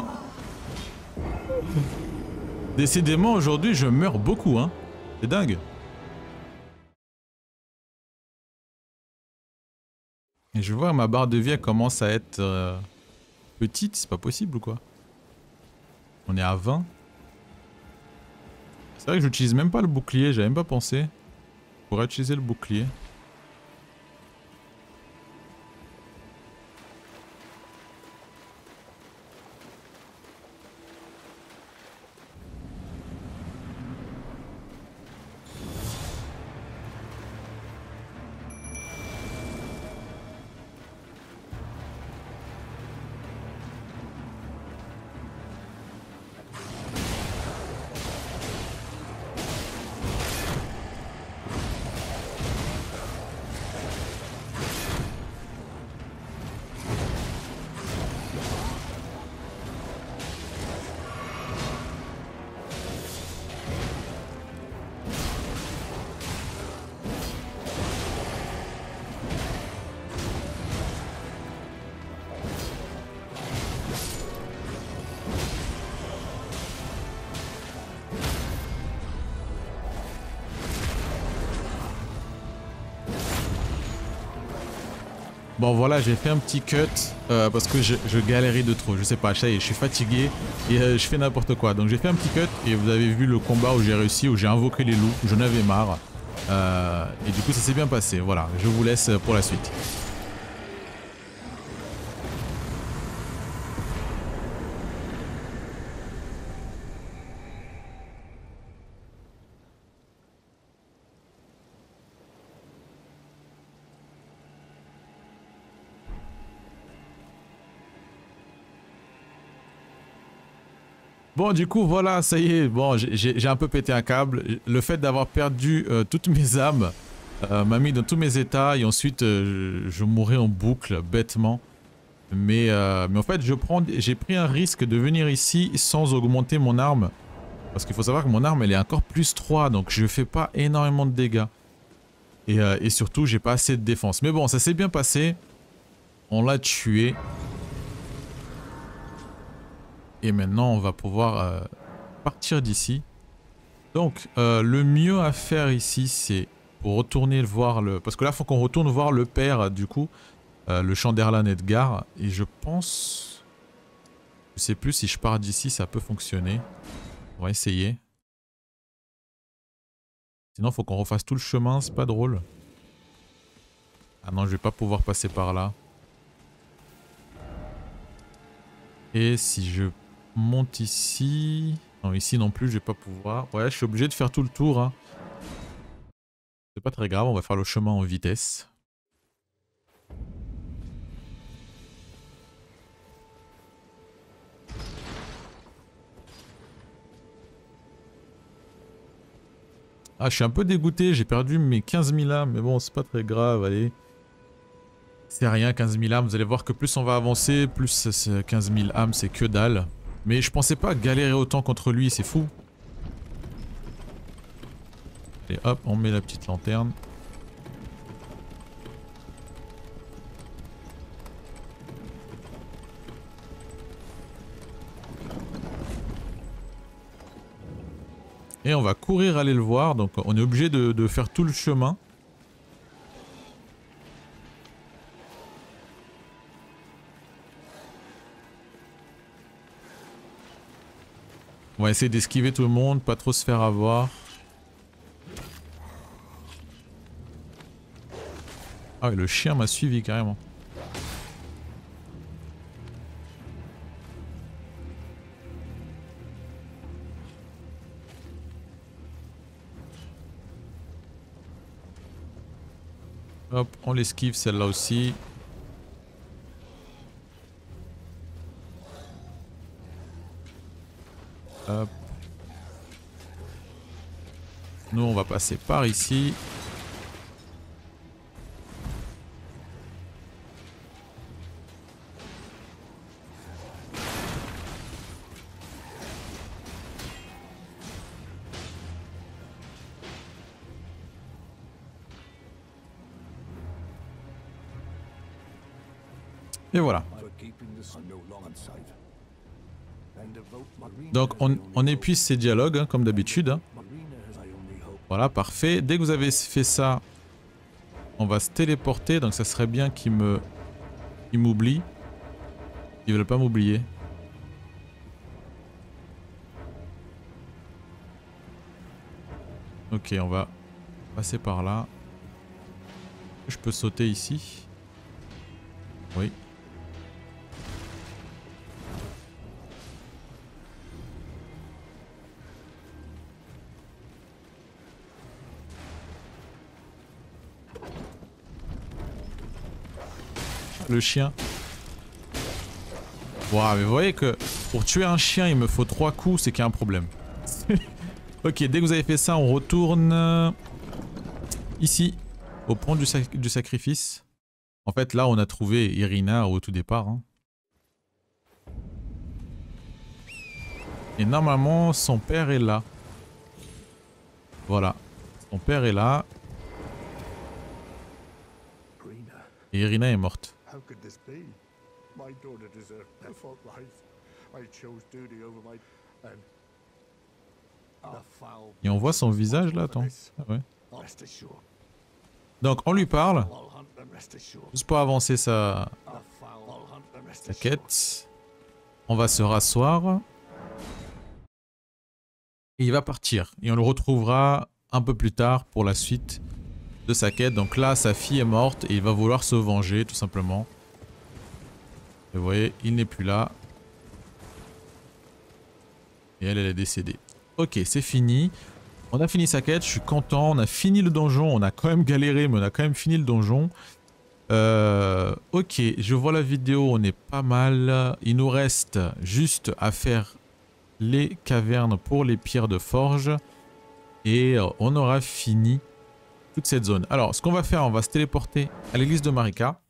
Décidément, aujourd'hui, je meurs beaucoup, hein. C'est dingue. Et je vois ma barre de vie elle commence à être petite, c'est pas possible ou quoi? On est à 20. C'est vrai que j'utilise même pas le bouclier, j'avais même pas pensé. Je pourrais utiliser le bouclier. Bon voilà, j'ai fait un petit cut parce que je galérais de trop, je sais pas, ça y est, je suis fatigué et je fais n'importe quoi. Donc j'ai fait un petit cut et vous avez vu le combat où j'ai réussi, où j'ai invoqué les loups, j'en avais marre. Et du coup ça s'est bien passé, voilà, je vous laisse pour la suite. Bon, du coup, voilà, ça y est. Bon, j'ai un peu pété un câble. Le fait d'avoir perdu toutes mes âmes m'a mis dans tous mes états et ensuite je mourais en boucle, bêtement. Mais en fait, j'ai pris un risque de venir ici sans augmenter mon arme. Parce qu'il faut savoir que mon arme, elle est encore plus 3, donc je fais pas énormément de dégâts. Et surtout, j'ai pas assez de défense. Mais bon, ça s'est bien passé. On l'a tué. Et maintenant, on va pouvoir partir d'ici. Donc, le mieux à faire ici, c'est pour retourner voir le... Parce que là, il faut qu'on retourne voir le père, du coup, le Chanderlan Edgar. Et je pense... Je sais plus si je pars d'ici, ça peut fonctionner. On va essayer. Sinon, il faut qu'on refasse tout le chemin, c'est pas drôle. Ah non, je vais pas pouvoir passer par là. Et si je monte ici... Non, ici non plus, je vais pas pouvoir. Ouais, je suis obligé de faire tout le tour, hein. C'est pas très grave, on va faire le chemin en vitesse. Ah, je suis un peu dégoûté, j'ai perdu mes 15 000 âmes, mais bon, c'est pas très grave, allez. C'est rien, 15 000 âmes, vous allez voir que plus on va avancer, plus 15 000 âmes, c'est que dalle. Mais je pensais pas galérer autant contre lui, c'est fou. Et hop, on met la petite lanterne. Et on va courir aller le voir. Donc on est obligé de faire tout le chemin. On va essayer d'esquiver tout le monde, pas trop se faire avoir. Ah ouais, le chien m'a suivi carrément. Hop, on l'esquive celle-là aussi. Hop. Nous on va passer par ici. Et voilà. Donc on épuise ces dialogues hein, comme d'habitude. Hein. Voilà, parfait. Dès que vous avez fait ça, on va se téléporter. Donc ça serait bien qu'ils m'oublient. Ils veulent pas m'oublier. Ok, on va passer par là. Je peux sauter ici. Oui. Le chien. Waouh, mais vous voyez que pour tuer un chien, il me faut 3 coups, c'est qu'il y a un problème. Ok, dès que vous avez fait ça, on retourne ici, au pont du sacrifice. En fait, là, on a trouvé Irina au tout départ. Hein. Et normalement, son père est là. Voilà. Son père est là. Et Irina est morte. Et on voit son visage là, attends. Ah ouais. Donc on lui parle. Juste pour avancer sa quête. On va se rasseoir. Et il va partir. Et on le retrouvera un peu plus tard pour la suite de sa quête. Donc là, sa fille est morte et il va vouloir se venger tout simplement. Et vous voyez, il n'est plus là. Et elle est décédée. Ok, c'est fini. On a fini sa quête, je suis content. On a fini le donjon. On a quand même galéré, mais on a quand même fini le donjon. Ok, je vois la vidéo, on est pas mal. Il nous reste juste à faire les cavernes pour les pierres de forge. Et on aura fini toute cette zone. Alors, ce qu'on va faire, on va se téléporter à l'église de Marika.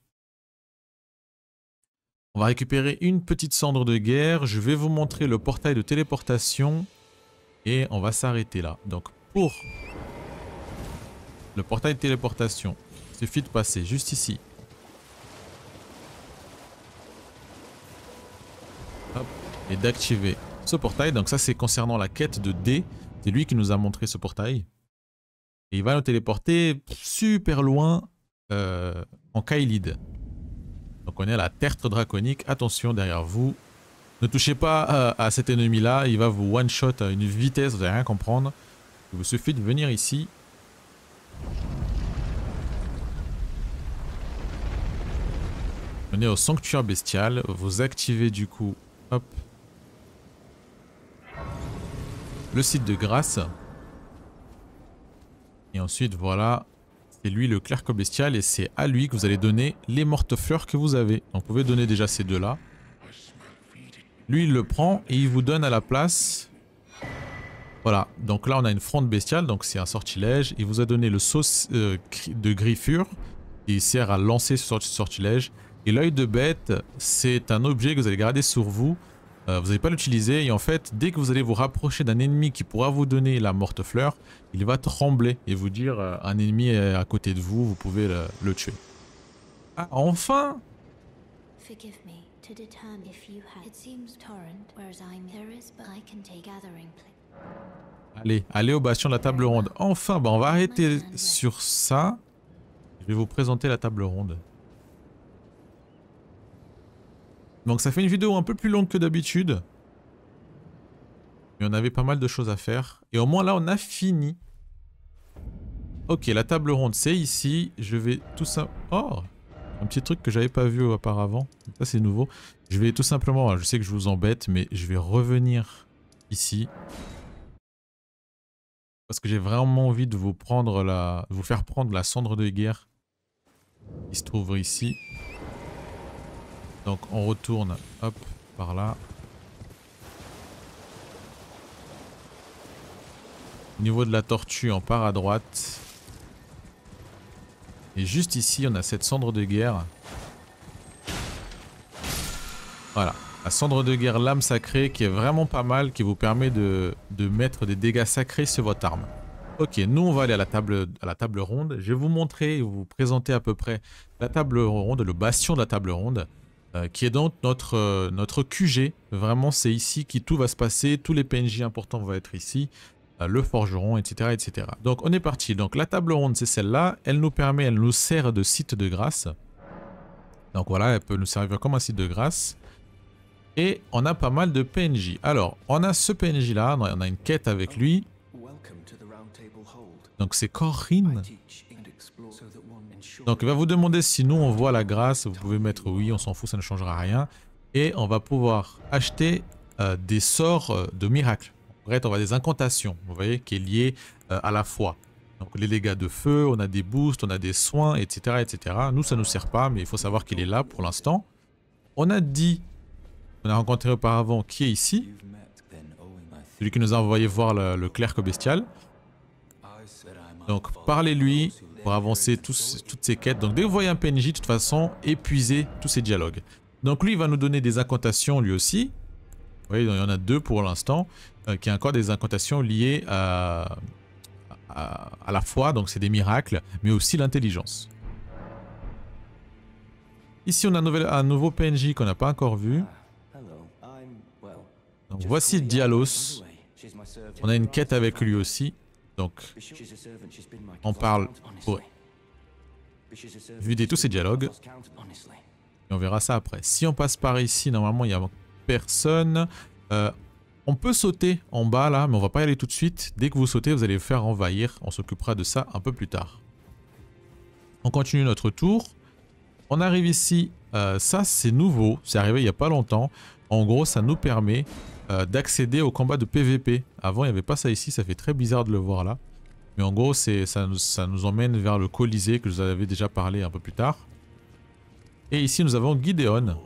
On va récupérer une petite cendre de guerre. Je vais vous montrer le portail de téléportation. Et on va s'arrêter là. Donc, pour le portail de téléportation, il suffit de passer juste ici. Hop, et d'activer ce portail. Donc ça, c'est concernant la quête de D. C'est lui qui nous a montré ce portail. Et il va nous téléporter super loin en Kaelid. Donc on est à la tertre draconique. Attention derrière vous. Ne touchez pas à cet ennemi-là. Il va vous one-shot à une vitesse, vous n'allez rien comprendre. Il vous suffit de venir ici. Venez au sanctuaire bestial. Vous activez du coup, hop, le site de grâce. Et ensuite, voilà, c'est lui le clerc bestial et c'est à lui que vous allez donner les mortes fleurs que vous avez. Donc vous pouvez donner déjà ces deux-là. Lui, il le prend et il vous donne à la place. Voilà, donc là on a une fronde bestiale, donc c'est un sortilège. Il vous a donné le saut de griffure qui sert à lancer ce sortilège. Et l'œil de bête, c'est un objet que vous allez garder sur vous. Vous n'allez pas l'utiliser et en fait, dès que vous allez vous rapprocher d'un ennemi qui pourra vous donner la morte fleur, il va trembler et vous dire un ennemi est à côté de vous, vous pouvez le tuer. Ah, enfin! Allez, allez au bastion de la table ronde. Enfin, bah on va arrêter sur ça. Je vais vous présenter la table ronde. Donc ça fait une vidéo un peu plus longue que d'habitude. Mais on avait pas mal de choses à faire. Et au moins là, on a fini. Ok, la table ronde, c'est ici. Je vais tout ça... Oh, un petit truc que j'avais pas vu auparavant. Ça, c'est nouveau. Je vais tout simplement... Je sais que je vous embête, mais je vais revenir ici. Parce que j'ai vraiment envie de vous prendre vous faire prendre la cendre de guerre qui se trouve ici. Donc on retourne, hop, par là. Au niveau de la tortue, on part à droite. Et juste ici, on a cette cendre de guerre. Voilà, la cendre de guerre lame sacrée qui est vraiment pas mal, qui vous permet de mettre des dégâts sacrés sur votre arme. Ok, nous on va aller à la table ronde. Je vais vous montrer et vous présenter à peu près la table ronde, le bastion de la table ronde, qui est donc notre QG. Vraiment, c'est ici que tout va se passer. Tous les PNJ importants vont être ici. Le forgeron, etc., etc. Donc on est parti. Donc la table ronde, c'est celle-là. Elle nous sert de site de grâce. Donc voilà, elle peut nous servir comme un site de grâce. Et on a pas mal de PNJ. Alors, on a ce PNJ-là, on a une quête avec lui. Donc c'est Corinne. Donc il va vous demander si nous on voit la grâce. Vous pouvez mettre oui, on s'en fout, ça ne changera rien. Et on va pouvoir acheter des sorts de miracle. En fait, on va des incantations, vous voyez, qui est lié à la foi. Donc les dégâts de feu, on a des boosts, on a des soins, etc. etc. Nous, ça ne nous sert pas, mais il faut savoir qu'il est là pour l'instant. On a dit, on a rencontré auparavant, qui est ici. Celui qui nous a envoyé voir le clerc bestial. Donc parlez-lui pour avancer toutes ces quêtes. Donc dès que vous voyez un PNJ, de toute façon, épuisez tous ces dialogues. Donc lui, il va nous donner des incantations lui aussi. Vous voyez, il y en a deux pour l'instant, qui a encore des incantations liées à la foi, donc c'est des miracles, mais aussi l'intelligence. Ici, on a un nouveau PNJ qu'on n'a pas encore vu. Donc voici Dialos. On a une quête avec lui aussi. Donc, on parle pour vider tous ces dialogues. Et on verra ça après. Si on passe par ici, normalement, il n'y a personne. On peut sauter en bas là, mais on va pas y aller tout de suite. Dès que vous sautez, vous allez vous faire envahir. On s'occupera de ça un peu plus tard. On continue notre tour. On arrive ici. Ça, c'est nouveau. C'est arrivé il n'y a pas longtemps. En gros, ça nous permet d'accéder au combat de PVP. Avant, il n'y avait pas ça ici. Ça fait très bizarre de le voir là. Mais en gros, ça nous emmène vers le Colisée que je vous avais déjà parlé un peu plus tard. Et ici, nous avons Gideon,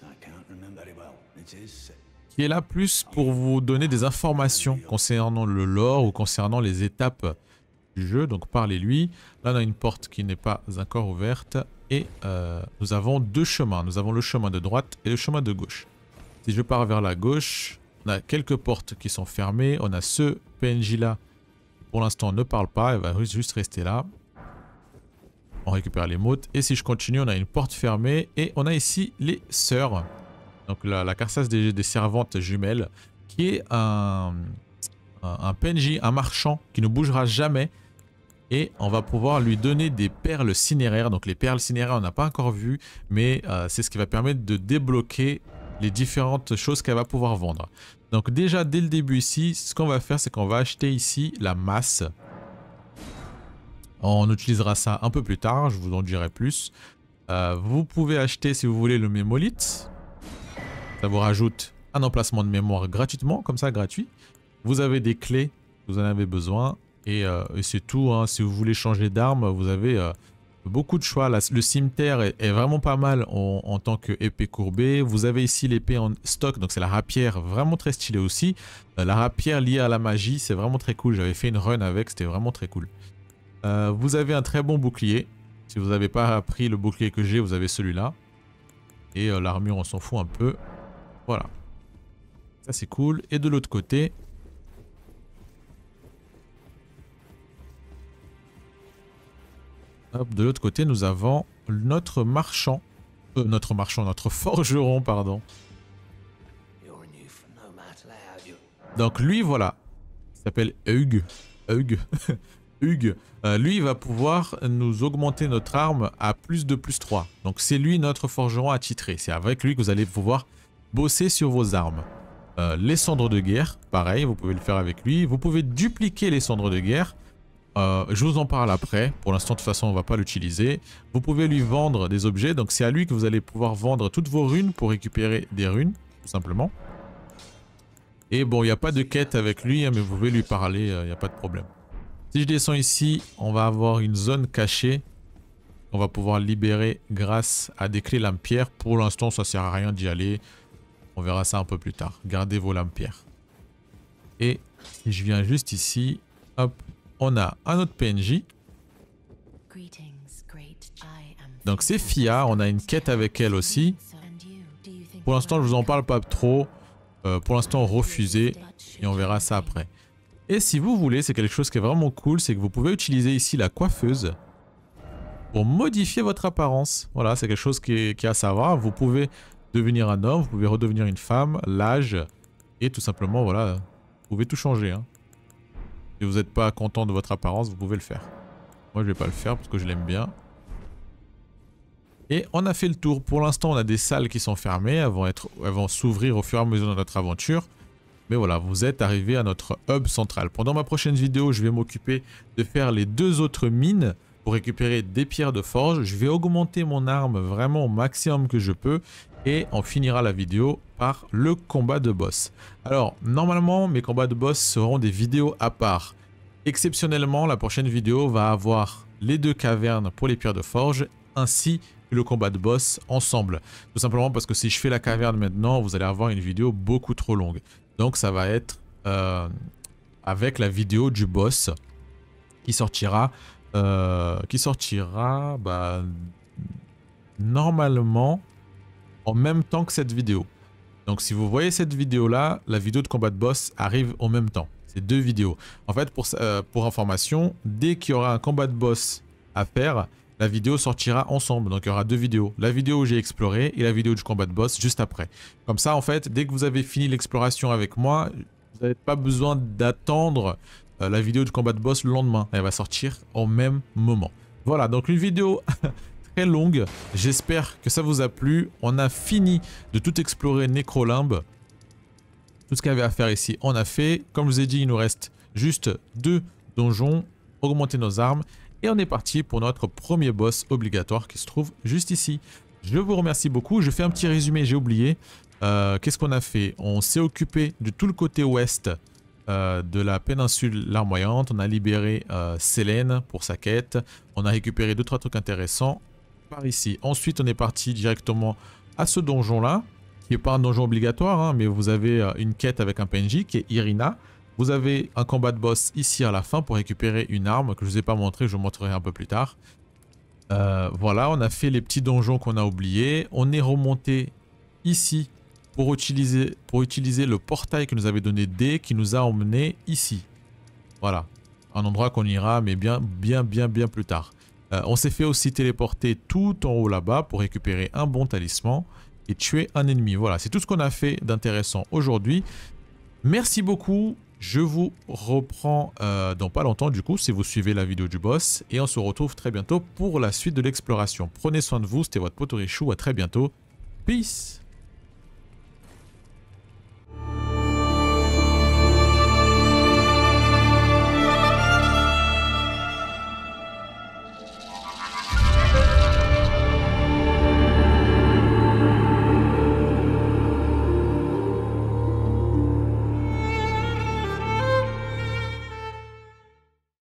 qui est là plus pour vous donner des informations concernant le lore ou concernant les étapes du jeu. Donc parlez-lui. Là, on a une porte qui n'est pas encore ouverte. Et nous avons deux chemins. Nous avons le chemin de droite et le chemin de gauche. Si je pars vers la gauche, on a quelques portes qui sont fermées. On a ce PNJ là, qui pour l'instant ne parle pas. Il va juste rester là. On récupère les motes. Et si je continue, on a une porte fermée. Et on a ici les sœurs. Donc la carcasse des servantes jumelles. Qui est un PNJ, un marchand qui ne bougera jamais. Et on va pouvoir lui donner des perles cinéraires. Donc les perles cinéraires, on n'a pas encore vu. Mais c'est ce qui va permettre de débloquer les différentes choses qu'elle va pouvoir vendre. Donc déjà, dès le début ici, ce qu'on va faire, c'est qu'on va acheter ici la masse. On utilisera ça un peu plus tard, je vous en dirai plus. Vous pouvez acheter, si vous voulez, le mémolith. Ça vous rajoute un emplacement de mémoire gratuitement, comme ça, gratuit. Vous avez des clés, vous en avez besoin. Et c'est tout, hein. Si vous voulez changer d'arme, vous avez beaucoup de choix. Là, le cimetière est vraiment pas mal en tant qu'épée courbée. Vous avez ici l'épée en stock, donc c'est la rapière, vraiment très stylée aussi. La rapière liée à la magie, c'est vraiment très cool. J'avais fait une run avec, c'était vraiment très cool. Vous avez un très bon bouclier. Si vous n'avez pas pris le bouclier que j'ai, vous avez celui-là. Et l'armure, on s'en fout un peu. Voilà. Ça, c'est cool. Et de l'autre côté... Hop, de l'autre côté, nous avons notre marchand. Notre forgeron, pardon. Donc lui, voilà. s'appelle Hugh. Hugh. Hugh. Lui, il va pouvoir nous augmenter notre arme à plus de plus 3. Donc c'est lui notre forgeron attitré. C'est avec lui que vous allez pouvoir bosser sur vos armes. Les cendres de guerre, pareil, vous pouvez le faire avec lui. Vous pouvez dupliquer les cendres de guerre. Je vous en parle après. Pour l'instant, de toute façon, on ne va pas l'utiliser. Vous pouvez lui vendre des objets. Donc c'est à lui que vous allez pouvoir vendre toutes vos runes pour récupérer des runes, tout simplement. Et bon, il n'y a pas de quête avec lui, hein, mais vous pouvez lui parler, il n'y a pas de problème. Si je descends ici, on va avoir une zone cachée. On va pouvoir libérer grâce à des clés lames pierre. Pour l'instant, ça ne sert à rien d'y aller. On verra ça un peu plus tard. Gardez vos lames pierre. Et si je viens juste ici, hop, on a un autre PNJ. Donc c'est Fia, on a une quête avec elle aussi. Pour l'instant, je vous en parle pas trop. Pour l'instant, refusé. Et on verra ça après. Et si vous voulez, c'est quelque chose qui est vraiment cool, c'est que vous pouvez utiliser ici la coiffeuse pour modifier votre apparence. Voilà, c'est quelque chose qui est à savoir. Vous pouvez devenir un homme, vous pouvez redevenir une femme, l'âge, et tout simplement, voilà, vous pouvez tout changer. Hein. Si vous n'êtes pas content de votre apparence, vous pouvez le faire. Moi, je vais pas le faire parce que je l'aime bien. Et on a fait le tour. Pour l'instant, on a des salles qui sont fermées. Elles vont s'ouvrir au fur et à mesure de notre aventure. Mais voilà, vous êtes arrivé à notre hub central. Pendant ma prochaine vidéo, je vais m'occuper de faire les 2 autres mines pour récupérer des pierres de forge. Je vais augmenter mon arme vraiment au maximum que je peux. Et on finira la vidéo par le combat de boss. Alors, normalement, mes combats de boss seront des vidéos à part. Exceptionnellement, la prochaine vidéo va avoir les 2 cavernes pour les pierres de forge, ainsi que le combat de boss ensemble. Tout simplement parce que si je fais la caverne maintenant, vous allez avoir une vidéo beaucoup trop longue. Donc ça va être avec la vidéo du boss qui sortira normalement en même temps que cette vidéo. Donc si vous voyez cette vidéo là, la vidéo de combat de boss arrive en même temps. C'est 2 vidéos. En fait, pour information, dès qu'il y aura un combat de boss à faire, la vidéo sortira ensemble. Donc il y aura 2 vidéos. La vidéo où j'ai exploré et la vidéo du combat de boss juste après. Comme ça, en fait, dès que vous avez fini l'exploration avec moi, vous n'avez pas besoin d'attendre la vidéo du combat de boss le lendemain. Elle va sortir au même moment. Voilà, donc une vidéo très longue. J'espère que ça vous a plu. On a fini de tout explorer Necrolimbe. Tout ce qu'il y avait à faire ici, on a fait. Comme je vous ai dit, il nous reste juste 2 donjons. Augmenter nos armes. Et on est parti pour notre premier boss obligatoire qui se trouve juste ici. Je vous remercie beaucoup. Je fais un petit résumé, j'ai oublié. Qu'est-ce qu'on a fait? On s'est occupé de tout le côté ouest de la péninsule larmoyante. On a libéré Selene pour sa quête. On a récupéré 2-3 trucs intéressants par ici. Ensuite, on est parti directement à ce donjon-là, qui n'est pas un donjon obligatoire, hein, mais vous avez une quête avec un PNJ qui est Irina. Vous avez un combat de boss ici à la fin pour récupérer une arme que je ne vous ai pas montré, je vous montrerai un peu plus tard. Voilà, on a fait les petits donjons qu'on a oubliés. On est remonté ici pour utiliser le portail que nous avait donné D qui nous a emmené ici. Voilà, un endroit qu'on ira mais bien plus tard. On s'est fait aussi téléporter tout en haut là-bas pour récupérer un bon talisman et tuer un ennemi. Voilà, c'est tout ce qu'on a fait d'intéressant aujourd'hui. Merci beaucoup. Je vous reprends dans pas longtemps du coup si vous suivez la vidéo du boss et on se retrouve très bientôt pour la suite de l'exploration. Prenez soin de vous, c'était votre pote Richou, à très bientôt. Peace.